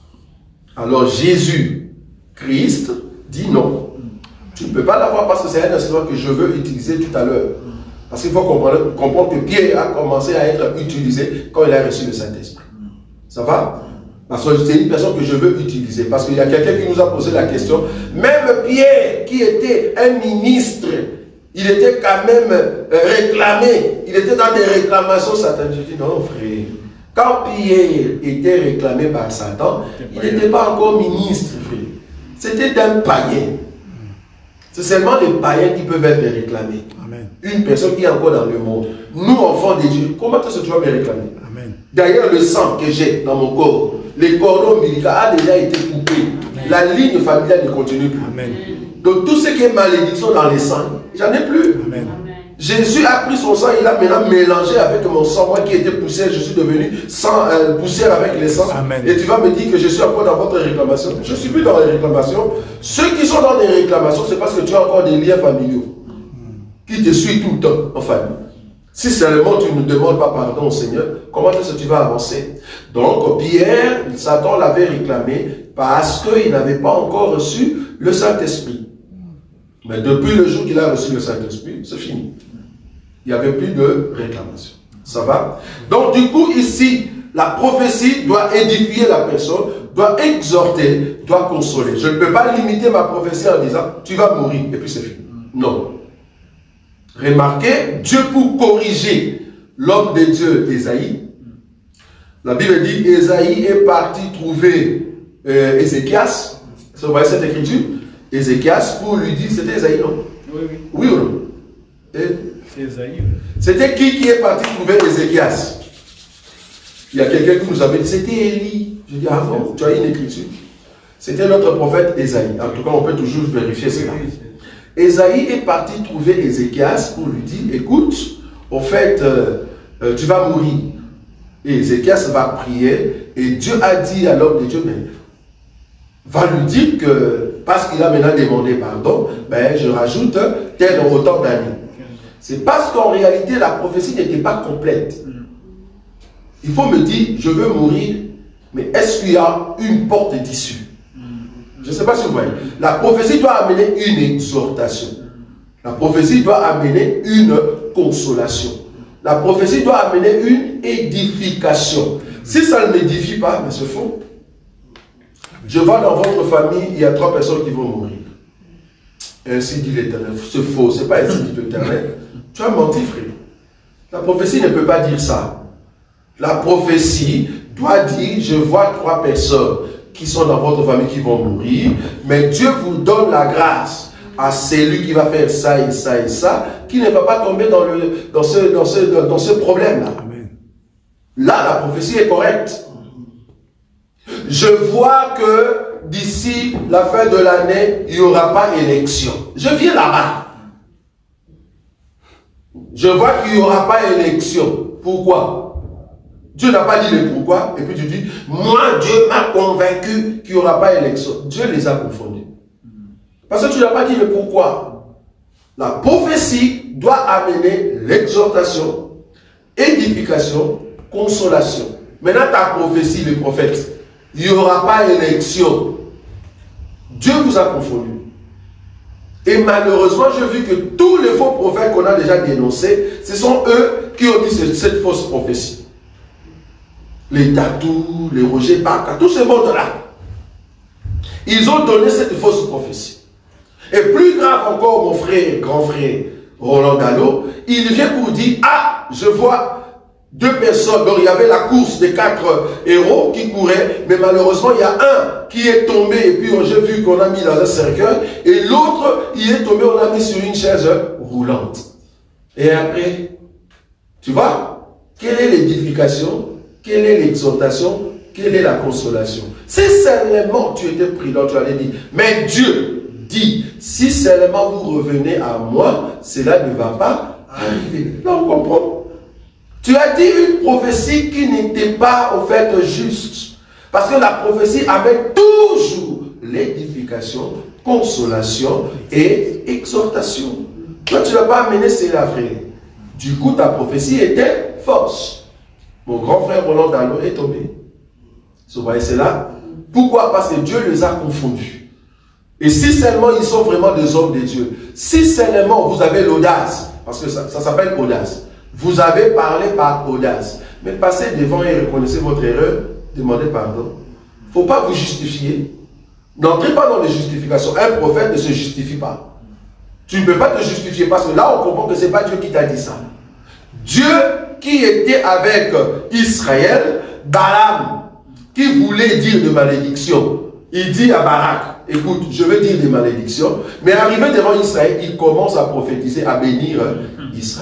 Alors Jésus, Christ, dit non. Tu ne peux pas l'avoir parce que c'est un instrument que je veux utiliser tout à l'heure. Parce qu'il faut comprendre, comprendre que Pierre a commencé à être utilisé quand il a reçu le Saint-Esprit. Ça va? Parce que c'est une personne que je veux utiliser. Parce qu'il y a quelqu'un qui nous a posé la question. Même Pierre, qui était un ministre, il était quand même réclamé. Il était dans des réclamations sataniques. Je dis non, frère. Quand Pierre était réclamé par Satan, il n'était pas encore ministre, frère. C'était un païen. C'est seulement les païens qui peuvent être réclamés. Amen. Une personne qui est encore dans le monde. Nous, enfants de Dieu, comment est-ce que tu vas me réclamer? D'ailleurs, le sang que j'ai dans mon corps, les cordons ombilicaux a déjà été coupé. Amen. La ligne familiale ne continue plus. Amen. Donc tout ce qui est malédiction dans les sangs, j'en ai plus. Amen. Jésus a pris son sang, il a maintenant mélangé avec mon sang. Moi qui étais poussière, je suis devenu sang, euh, poussière avec les sangs. Amen. Et tu vas me dire que je suis encore dans votre réclamation. Je ne suis plus dans les réclamations. Ceux qui sont dans des réclamations, c'est parce que tu as encore des liens familiaux qui te suivent tout le temps en famille. Si seulement tu ne demandes pas pardon au Seigneur, comment est-ce que tu vas avancer? Donc Pierre, Satan l'avait réclamé parce qu'il n'avait pas encore reçu le Saint-Esprit. Mais depuis le jour qu'il a reçu le Saint-Esprit, c'est fini. Il n'y avait plus de réclamation. Ça va? Donc du coup ici, la prophétie doit édifier la personne, doit exhorter, doit consoler. Je ne peux pas limiter ma prophétie en disant tu vas mourir et puis c'est fini. Non. Remarquez, Dieu pour corriger l'homme de Dieu, Ésaïe. La Bible dit, Ésaïe est parti trouver euh, Ézéchias. Vous voyez cette écriture? Ézéchias pour lui dire, c'était Ésaïe, non? Oui, oui. Oui ou non? C'est Ésaïe. C'était qui qui est parti trouver Ézéchias? Il y a quelqu'un qui nous avait dit, c'était Élie. Je dis, ah bon, tu as une écriture? C'était notre prophète Ésaïe. En tout cas, on peut toujours vérifier cela. Oui, oui. Ésaïe est parti trouver Ézéchias pour lui dire, écoute, au fait, euh, euh, tu vas mourir. Et Ézéchias va prier, et Dieu a dit à l'homme de Dieu, mais va lui dire que, parce qu'il a maintenant demandé pardon, ben, je rajoute tel autant d'années. C'est parce qu'en réalité, la prophétie n'était pas complète. Il faut me dire, je veux mourir, mais est-ce qu'il y a une porte d'issue? Je ne sais pas si vous voyez. La prophétie doit amener une exhortation. La prophétie doit amener une consolation. La prophétie doit amener une édification. Si ça ne m'édifie pas, mais c'est faux. Je vois dans votre famille, il y a trois personnes qui vont mourir. Ainsi dit l'Éternel. C'est faux, c'est pas ainsi dit l'Éternel. Tu as menti, frère. La prophétie ne peut pas dire ça. La prophétie doit dire, je vois trois personnes qui sont dans votre famille qui vont mourir, mais Dieu vous donne la grâce à celui qui va faire ça et ça et ça, qui ne va pas tomber dans, le, dans ce, dans ce, dans ce problème-là. Là, la prophétie est correcte. Je vois que d'ici la fin de l'année, il n'y aura pas élection. Je viens là-bas. Je vois qu'il n'y aura pas élection. Pourquoi? Dieu n'a pas dit le pourquoi, et puis tu dis, moi Dieu m'a convaincu qu'il n'y aura pas élection. Dieu les a confondus. Parce que tu n'as pas dit le pourquoi. La prophétie doit amener l'exhortation, édification, consolation. Maintenant ta prophétie, le prophète, il n'y aura pas élection. Dieu vous a confondu. Et malheureusement, j'ai vu que tous les faux prophètes qu'on a déjà dénoncés, ce sont eux qui ont dit cette fausse prophétie. Les Tatou, les Roger Baka, tous ces mondes-là. Ils ont donné cette fausse prophétie. Et plus grave encore, mon frère, grand frère, Roland Gallo, il vient pour dire, ah, je vois deux personnes. Donc il y avait la course des quatre héros qui couraient, mais malheureusement, il y a un qui est tombé, et puis j'ai vu qu'on a mis dans un cercueil, et l'autre, il est tombé, on l'a mis sur une chaise roulante. Et après, tu vois, quelle est l'édification? Quelle est l'exhortation? quelle est la consolation? Si seulement tu étais prudent, tu allais dire, mais Dieu dit, si seulement vous revenez à moi, cela ne va pas arriver. Là, on comprend. Tu as dit une prophétie qui n'était pas au fait juste. Parce que la prophétie amène toujours l'édification, consolation et exhortation. Toi, tu n'as pas amené cela, frère. Du coup, ta prophétie était fausse. Mon grand frère Roland Dallot est tombé. Vous voyez cela? Pourquoi? Parce que Dieu les a confondus. Et si seulement ils sont vraiment des hommes de Dieu, si seulement vous avez l'audace, parce que ça, ça s'appelle audace, vous avez parlé par audace, mais passez devant et reconnaissez votre erreur, demandez pardon. Il ne faut pas vous justifier. N'entrez pas dans les justifications. Un prophète ne se justifie pas. Tu ne peux pas te justifier parce que là on comprend que ce n'est pas Dieu qui t'a dit ça. Dieu qui était avec Israël, Balaam, qui voulait dire de malédiction, il dit à Barak, écoute, je veux dire des malédictions, mais arrivé devant Israël, il commence à prophétiser, à bénir Israël.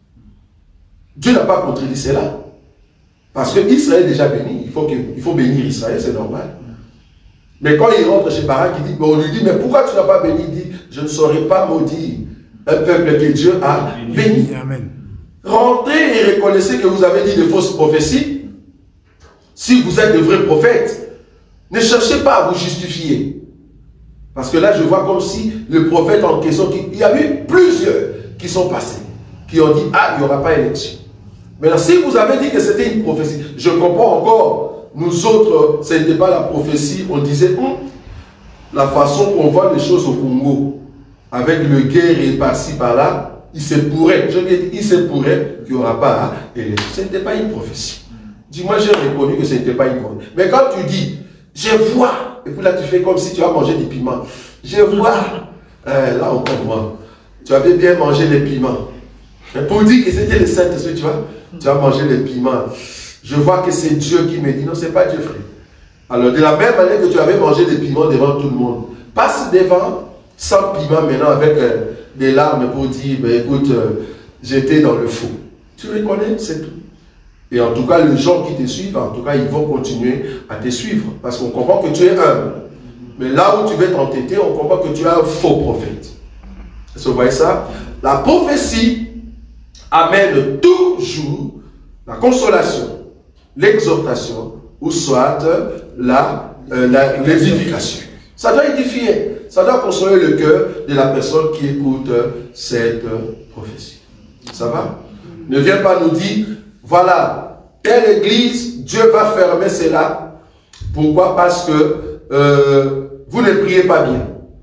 Dieu n'a pas contredit cela. Parce que Israël est déjà béni, il faut, que, il faut bénir Israël, c'est normal. Mais quand il rentre chez Barak, il dit, bon, on lui dit, mais pourquoi tu n'as pas béni? Il dit, je ne saurais pas maudire un peuple que Dieu a béni. Amen. Rentrez et reconnaissez que vous avez dit de fausses prophéties. Si vous êtes de vrais prophètes, ne cherchez pas à vous justifier. Parce que là, je vois comme si le prophète en question, il y a eu plusieurs qui sont passés, qui ont dit, ah, il n'y aura pas élection. Maintenant, si vous avez dit que c'était une prophétie, je comprends encore, nous autres, ce n'était pas la prophétie, on disait, hum, la façon qu'on voit les choses au Congo, avec le guerre et par-ci, par-là, il se pourrait, je dis, il se pourrait qu'il n'y aura pas élection. Ce n'était pas une prophétie. Dis-moi, j'ai reconnu que ce n'était pas une prophétie. Mais quand tu dis, je vois, et puis là tu fais comme si tu as mangé des piments. Je vois, euh, là encore moi, tu avais bien mangé les piments. Mais pour dire que c'était le Saint-Esprit, tu vois, tu as mangé les piments. Je vois que c'est Dieu qui me dit, non, c'est pas Dieu, frère. Alors, de la même manière que tu avais mangé des piments devant tout le monde, passe devant sans piment maintenant avec euh, des larmes pour dire, ben, écoute, euh, j'étais dans le faux. Tu reconnais, c'est tout. Et en tout cas, les gens qui te suivent, en tout cas, ils vont continuer à te suivre. Parce qu'on comprend que tu es humble. Mais là où tu veux t'entêter, on comprend que tu es un faux prophète. Vous voyez ça? La prophétie amène toujours la consolation, l'exhortation, ou soit la, euh, l'édification. Ça doit édifier. Ça doit consoler le cœur de la personne qui écoute cette prophétie. Ça va? Ne viens pas nous dire, voilà, telle église, Dieu va fermer cela. Pourquoi? Parce que euh, vous ne priez pas bien.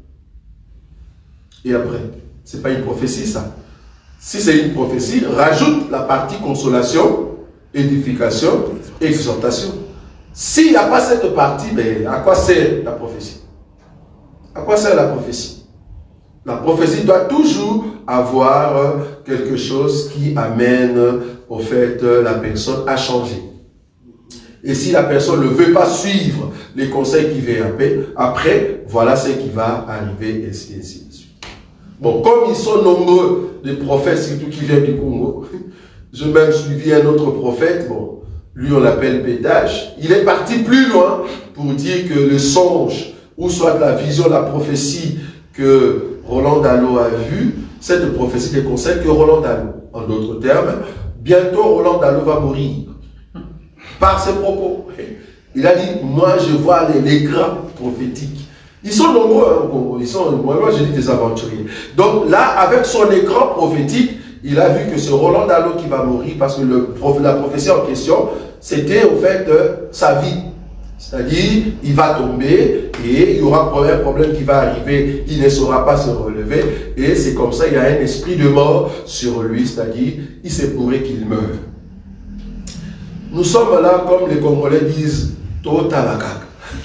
Et après, ce n'est pas une prophétie ça. Si c'est une prophétie, rajoute la partie consolation, édification, exhortation. S'il n'y a pas cette partie, ben, à quoi sert la prophétie? À quoi sert la prophétie? La prophétie doit toujours avoir quelque chose qui amène au fait la personne à changer. Et si la personne ne veut pas suivre les conseils qui viennent après, voilà ce qui va arriver, ainsi, ainsi de suite. Bon, comme ils sont nombreux, des prophètes, surtout qui viennent du Congo, j'ai même suivi un autre prophète, bon, lui on l'appelle Pétage, il est parti plus loin pour dire que le songe, ou soit la vision, la prophétie que Roland Dallot a vue, cette prophétie ne concerne que Roland Dallot. En d'autres termes, bientôt Roland Dallot va mourir. Par ses propos. Il a dit, moi je vois les, les grands prophétiques. Ils sont nombreux, hein, ils sont, moi je dis des aventuriers. Donc là, avec son écran prophétique, il a vu que c'est Roland Dallot qui va mourir parce que le, la prophétie en question, c'était au fait euh, sa vie. C'est-à-dire, il va tomber et il y aura un problème qui va arriver, il ne saura pas se relever et c'est comme ça, il y a un esprit de mort sur lui, c'est-à-dire, il se pourrait qu'il meure. Nous sommes là, comme les Congolais disent, Totalakak.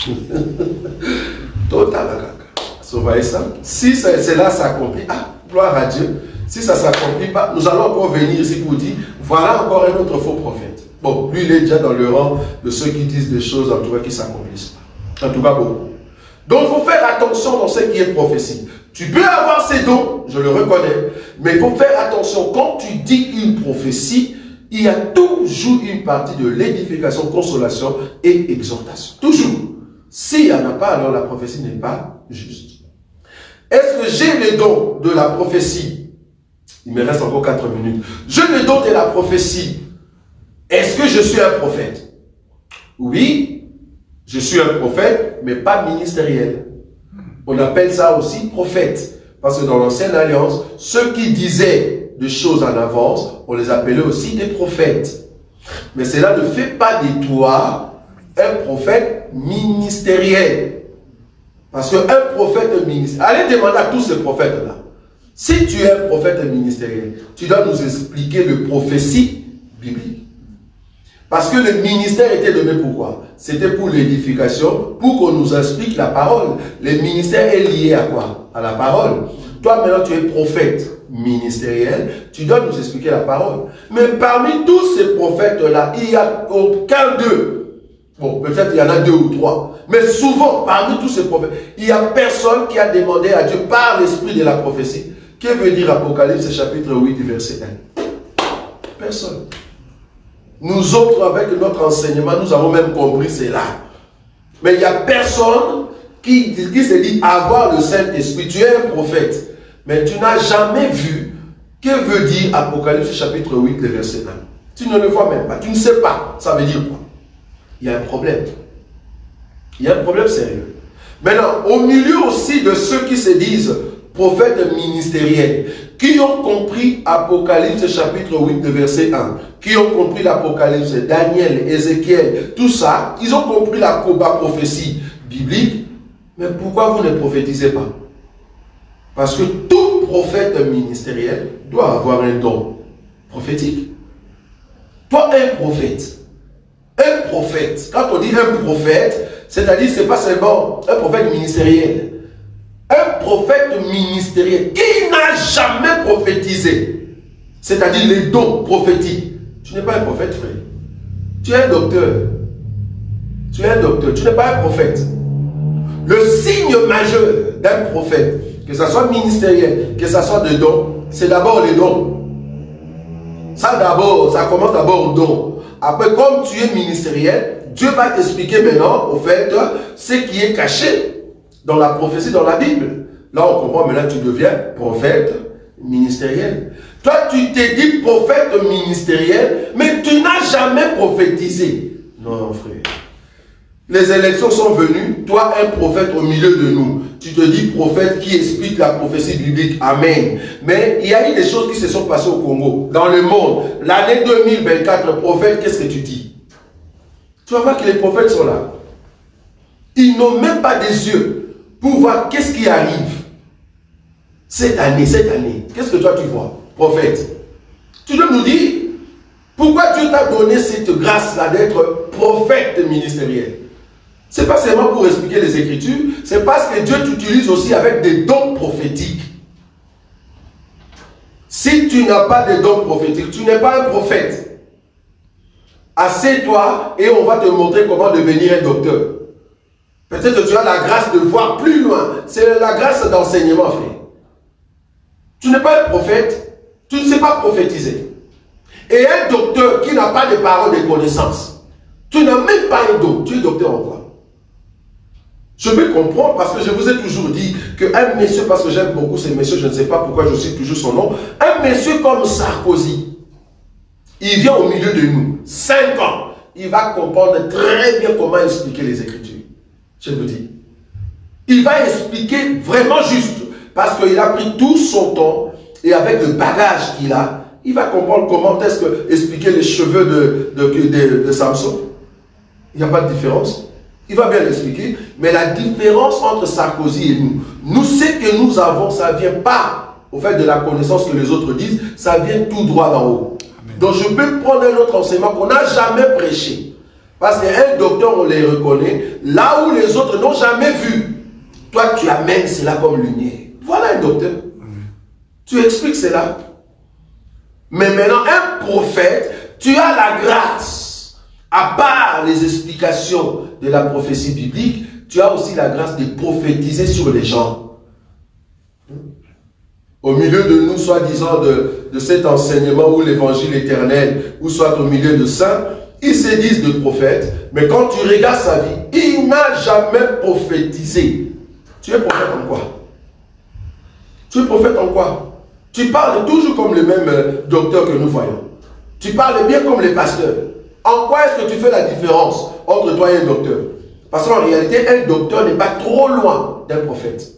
Totalakak. Vous voyez ça? Si cela s'accomplit, ah, gloire à Dieu, si ça ne s'accomplit pas, nous allons encore venir ici pour dire, voilà encore un autre faux prophète. Bon, lui, il est déjà dans le rang de ceux qui disent des choses, en tout cas, qui ne s'accomplissent pas. En tout cas, beaucoup. Donc, il faut faire attention dans ce qui est prophétie. Tu peux avoir ces dons, je le reconnais, mais il faut faire attention. Quand tu dis une prophétie, il y a toujours une partie de l'édification, consolation et exhortation. Toujours. S'il n'y en a pas, alors la prophétie n'est pas juste. Est-ce que j'ai le don de la prophétie? Il me reste encore quatre minutes. J'ai le don de la prophétie. Est-ce que je suis un prophète? Oui, je suis un prophète, mais pas ministériel. On appelle ça aussi prophète. Parce que dans l'ancienne alliance, ceux qui disaient des choses en avance, on les appelait aussi des prophètes. Mais cela ne fait pas de toi un prophète ministériel. Parce qu'un prophète ministériel, allez demander à tous ces prophètes-là. Si tu es un prophète ministériel, tu dois nous expliquer le prophétie biblique. Parce que le ministère était donné pourquoi? C'était pour l'édification, pour qu'on nous explique la parole. Le ministère est lié à quoi? À la parole. Toi maintenant tu es prophète ministériel, tu dois nous expliquer la parole. Mais parmi tous ces prophètes-là, il n'y a aucun d'eux. Bon, peut-être il y en a deux ou trois. Mais souvent, parmi tous ces prophètes, il n'y a personne qui a demandé à Dieu par l'esprit de la prophétie. Que veut dire Apocalypse chapitre huit, verset un? Personne. Nous autres, avec notre enseignement, nous avons même compris cela. Mais il n'y a personne qui, qui se dit avoir le Saint-Esprit. Tu es un prophète, mais tu n'as jamais vu que veut dire Apocalypse chapitre huit, verset un. Tu ne le vois même pas. Tu ne sais pas. Ça veut dire quoi? Il y a un problème. Il y a un problème sérieux. Maintenant, au milieu aussi de ceux qui se disent prophètes ministériels, qui ont compris Apocalypse chapitre huit, verset un, qui ont compris l'Apocalypse, Daniel, Ézéchiel, tout ça, ils ont compris la prophétie biblique, mais pourquoi vous ne prophétisez pas? Parce que tout prophète ministériel doit avoir un don prophétique. Toi, un prophète, un prophète, quand on dit un prophète, c'est-à-dire ce n'est pas seulement un prophète ministériel. Un prophète ministériel qui n'a jamais prophétisé, c'est-à-dire les dons prophétiques. Tu n'es pas un prophète, frère. Tu es un docteur. Tu es un docteur. Tu n'es pas un prophète. Le signe majeur d'un prophète, que ce soit ministériel, que ce soit de dons, c'est d'abord les dons. Ça d'abord, ça commence d'abord au don. Après, comme tu es ministériel, Dieu va t'expliquer maintenant, au fait, ce qui est caché dans la prophétie, dans la Bible. Là, on comprend, maintenant tu deviens prophète ministériel. Toi, tu t'es dit prophète ministériel, mais tu n'as jamais prophétisé. Non, frère. Les élections sont venues, toi, un prophète au milieu de nous. Tu te dis prophète qui explique la prophétie biblique. Amen. Mais il y a eu des choses qui se sont passées au Congo, dans le monde. L'année deux mille vingt-quatre, prophète, qu'est-ce que tu dis? Tu vas voir que les prophètes sont là. Ils n'ont même pas des yeux pour voir qu'est-ce qui arrive cette année, cette année. Qu'est-ce que toi tu vois, prophète? Tu dois nous dire pourquoi Dieu t'a donné cette grâce-là d'être prophète ministériel. Ce n'est pas seulement pour expliquer les Écritures, c'est parce que Dieu t'utilise aussi avec des dons prophétiques. Si tu n'as pas de dons prophétiques, tu n'es pas un prophète. Assieds-toi et on va te montrer comment devenir un docteur. Peut-être que tu as la grâce de voir plus loin. C'est la grâce d'enseignement, frère. Tu n'es pas un prophète. Tu ne sais pas prophétiser. Et un docteur qui n'a pas de parole de connaissance, tu n'as même pas un don. Tu es docteur en quoi? Je peux comprendre parce que je vous ai toujours dit qu'un monsieur, parce que j'aime beaucoup ces messieurs, je ne sais pas pourquoi je cite toujours son nom, un monsieur comme Sarkozy, il vient au milieu de nous, cinq ans, il va comprendre très bien comment expliquer les Écritures. Je vous dis. Il va expliquer vraiment juste. Parce qu'il a pris tout son temps. Et avec le bagage qu'il a, il va comprendre comment est-ce que expliquer les cheveux de, de, de, de Samson. Il n'y a pas de différence. Il va bien l'expliquer. Mais la différence entre Sarkozy et nous, nous, ce que nous avons, ça ne vient pas au fait de la connaissance que les autres disent. Ça vient tout droit d'en haut. Amen. Donc je peux prendre un autre enseignement qu'on n'a jamais prêché. Parce qu'un docteur, on les reconnaît, là où les autres n'ont jamais vu. Toi, tu amènes cela comme lumière. Voilà un docteur. Mmh. Tu expliques cela. Mais maintenant, un prophète, tu as la grâce. À part les explications de la prophétie biblique, tu as aussi la grâce de prophétiser sur les gens. au milieu de nous, soi-disant de, de cet enseignement ou l'évangile éternel, ou soit au milieu de saints, ils se disent de prophètes, mais quand tu regardes sa vie, il n'a jamais prophétisé. Tu es prophète en quoi? Tu es prophète en quoi? Tu parles toujours comme le même euh, docteur que nous voyons. Tu parles bien comme les pasteurs. En quoi est-ce que tu fais la différence entre toi et un docteur? Parce qu'en réalité, un docteur n'est pas trop loin d'un prophète.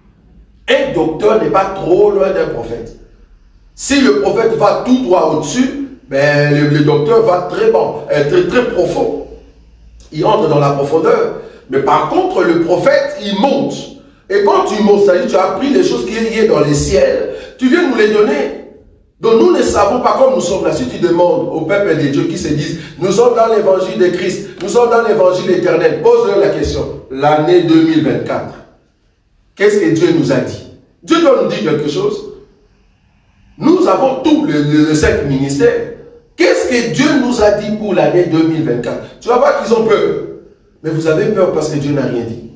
Un docteur n'est pas trop loin d'un prophète. Si le prophète va tout droit au-dessus, ben, le, le docteur va très bon, euh, très, très profond. Il entre dans la profondeur. Mais par contre, le prophète, il monte. Et quand tu montes, ça dit, tu as pris les choses qui sont dans les ciels, tu viens nous les donner. Donc nous ne savons pas comme nous sommes là. Si tu demandes au peuple des dieux qui se disent, nous sommes dans l'évangile de Christ, nous sommes dans l'évangile éternel, pose-leur la question. L'année deux mille vingt-quatre, qu'est-ce que Dieu nous a dit? Dieu doit nous dire quelque chose. Nous avons tous les, les, les cinq ministères. Qu'est-ce que Dieu nous a dit pour l'année deux mille vingt-quatre? Tu vas voir qu'ils ont peur. Mais vous avez peur parce que Dieu n'a rien dit.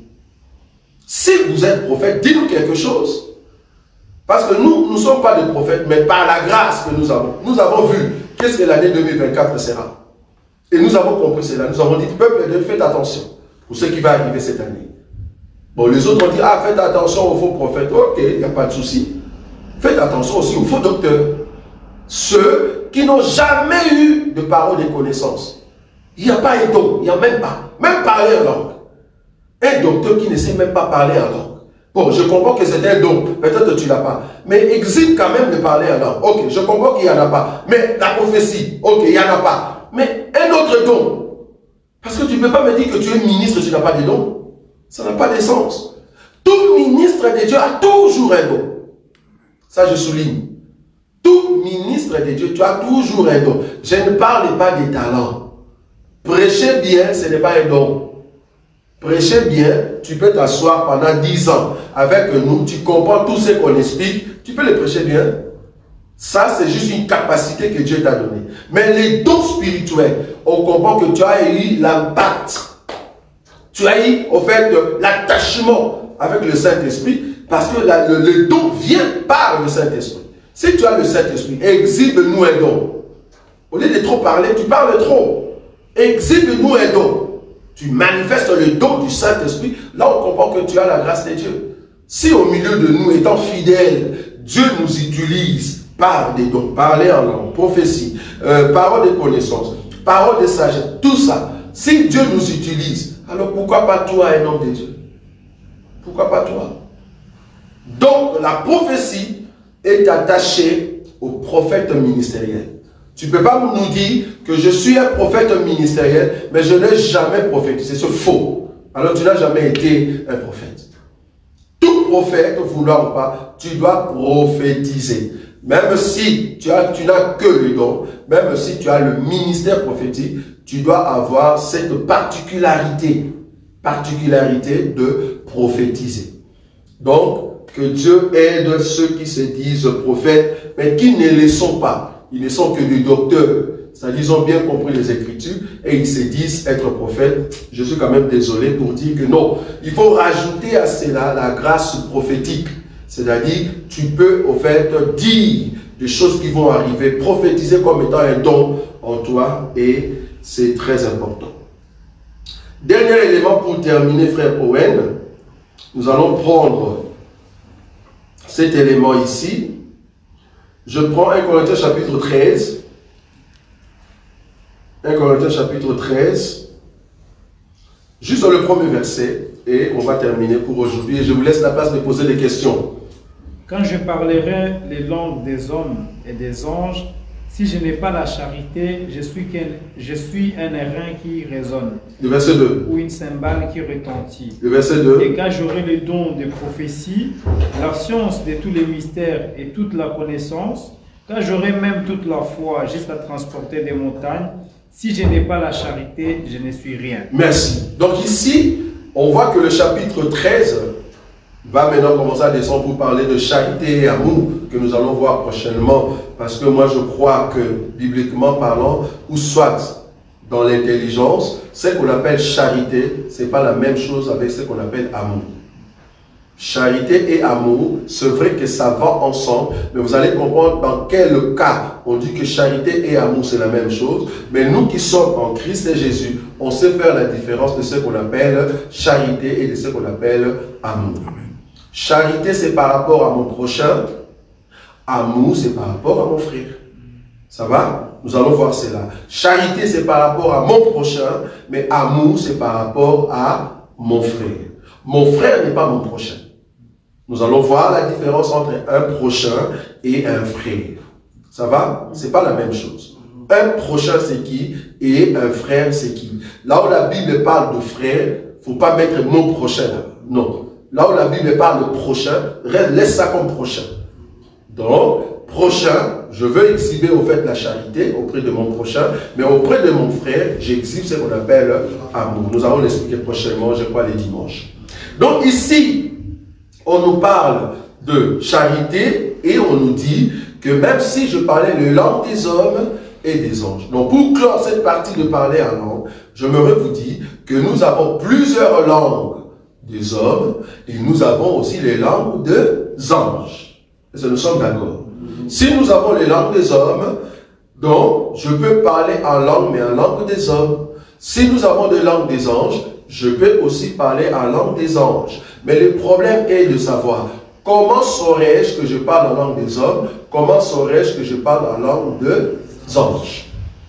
Si vous êtes prophète, dites-nous quelque chose. Parce que nous, nous ne sommes pas des prophètes, mais par la grâce que nous avons. Nous avons vu qu'est-ce que l'année deux mille vingt-quatre sera. Et nous avons compris cela. Nous avons dit, peuple de Dieu, faites attention pour ce qui va arriver cette année. Bon, les autres ont dit, ah, faites attention aux faux prophètes. Ok, il n'y a pas de souci. Faites attention aussi aux faux docteurs. Ceux qui n'ont jamais eu de parole de connaissance. Il n'y a pas un don, il n'y a même pas. Même parler en langue. Un docteur qui ne sait même pas parler en langue. Bon, je comprends que c'est un don. Peut-être que tu ne l'as pas. Mais existe quand même de parler en langue. Ok, je comprends qu'il n'y en a pas. Mais la prophétie, ok, il n'y en a pas. Mais un autre don. Parce que tu ne peux pas me dire que tu es ministre et tu n'as pas de don. Ça n'a pas de sens. Tout ministre de Dieu a toujours un don. Ça, je souligne. Tout ministre de Dieu, tu as toujours un don. Je ne parle pas des talents. Prêcher bien, ce n'est pas un don. Prêcher bien, tu peux t'asseoir pendant dix ans avec nous, tu comprends tout ce qu'on explique, tu peux le prêcher bien. Ça, c'est juste une capacité que Dieu t'a donnée. Mais les dons spirituels, on comprend que tu as eu l'impact. Tu as eu, au fait, l'attachement avec le Saint-Esprit, parce que la, le, le don vient par le Saint-Esprit. Si tu as le Saint-Esprit, exhibe-nous un don. Au lieu de trop parler, tu parles trop. Exhibe-nous un don. Tu manifestes le don du Saint-Esprit. Là, on comprend que tu as la grâce de Dieu. Si au milieu de nous, étant fidèles, Dieu nous utilise par des dons, parler en langue, prophétie, euh, parole de connaissance, parole de sagesse, tout ça. Si Dieu nous utilise, alors pourquoi pas toi, un homme de Dieu? Pourquoi pas toi? Donc, la prophétie est attachée au prophète ministériel. Tu ne peux pas nous dire que je suis un prophète ministériel, mais je n'ai jamais prophétisé. C'est faux. Alors tu n'as jamais été un prophète. Tout prophète, vouloir ou pas, tu dois prophétiser. Même si tu as, tu n'as que le don, même si tu as le ministère prophétique, tu dois avoir cette particularité, particularité de prophétiser. Donc, que Dieu aide ceux qui se disent prophètes, mais qui ne le sont pas. Ils ne sont que des docteurs, c'est-à-dire ils ont bien compris les Écritures et ils se disent être prophètes. Je suis quand même désolé pour dire que non, il faut rajouter à cela la grâce prophétique. C'est-à-dire, tu peux au fait dire des choses qui vont arriver, prophétiser comme étant un don en toi et c'est très important. Dernier élément pour terminer, frère Owen, nous allons prendre cet élément ici. Je prends un Corinthiens chapitre treize. un Corinthiens chapitre treize. Juste dans le premier verset. Et on va terminer pour aujourd'hui. Et je vous laisse la place de poser des questions. Quand je parlerai les langues des hommes et des anges, si je n'ai pas la charité, je suis, qu'un, je suis un airain qui résonne. Le verset deux. Ou une cymbale qui retentit. Le verset deux. Et quand j'aurai le don de prophétie, la science de tous les mystères et toute la connaissance, quand j'aurai même toute la foi jusqu'à transporter des montagnes, si je n'ai pas la charité, je ne suis rien. Merci. Donc ici, on voit que le chapitre treize va maintenant commencer à descendre pour parler de charité et amour, que nous allons voir prochainement, parce que moi je crois que, bibliquement parlant, ou soit dans l'intelligence, ce qu'on appelle charité, ce n'est pas la même chose avec ce qu'on appelle amour. Charité et amour, c'est vrai que ça va ensemble, mais vous allez comprendre dans quel cas on dit que charité et amour c'est la même chose. Mais nous qui sommes en Christ et Jésus, on sait faire la différence de ce qu'on appelle charité et de ce qu'on appelle amour. Charité c'est par rapport à mon prochain, amour c'est par rapport à mon frère. Ça va? Nous allons voir cela. Charité c'est par rapport à mon prochain, mais amour c'est par rapport à mon frère. Mon frère n'est pas mon prochain. Nous allons voir la différence entre un prochain et un frère. Ça va? C'est pas la même chose. Un prochain c'est qui et un frère c'est qui. Là où la Bible parle de frère, faut pas mettre mon prochain là. Non. Là où la Bible parle de prochain, laisse ça comme prochain. Donc, prochain, je veux exhiber au fait la charité auprès de mon prochain, mais auprès de mon frère, j'exhibe ce qu'on appelle amour. Nous allons l'expliquer prochainement, je crois, les dimanches. Donc ici, on nous parle de charité et on nous dit que même si je parlais le langue des hommes et des anges. Donc pour clore cette partie de parler en langue, j'aimerais vous dire que nous avons plusieurs langues des hommes et nous avons aussi les langues des anges. Est-ce que nous sommes d'accord? Si nous avons les langues des hommes, donc je peux parler en langue, mais en langue des hommes. Si nous avons des langues des anges, je peux aussi parler en langue des anges. Mais le problème est de savoir comment saurais-je que je parle en langue des hommes, comment saurais-je que je parle en langue des anges.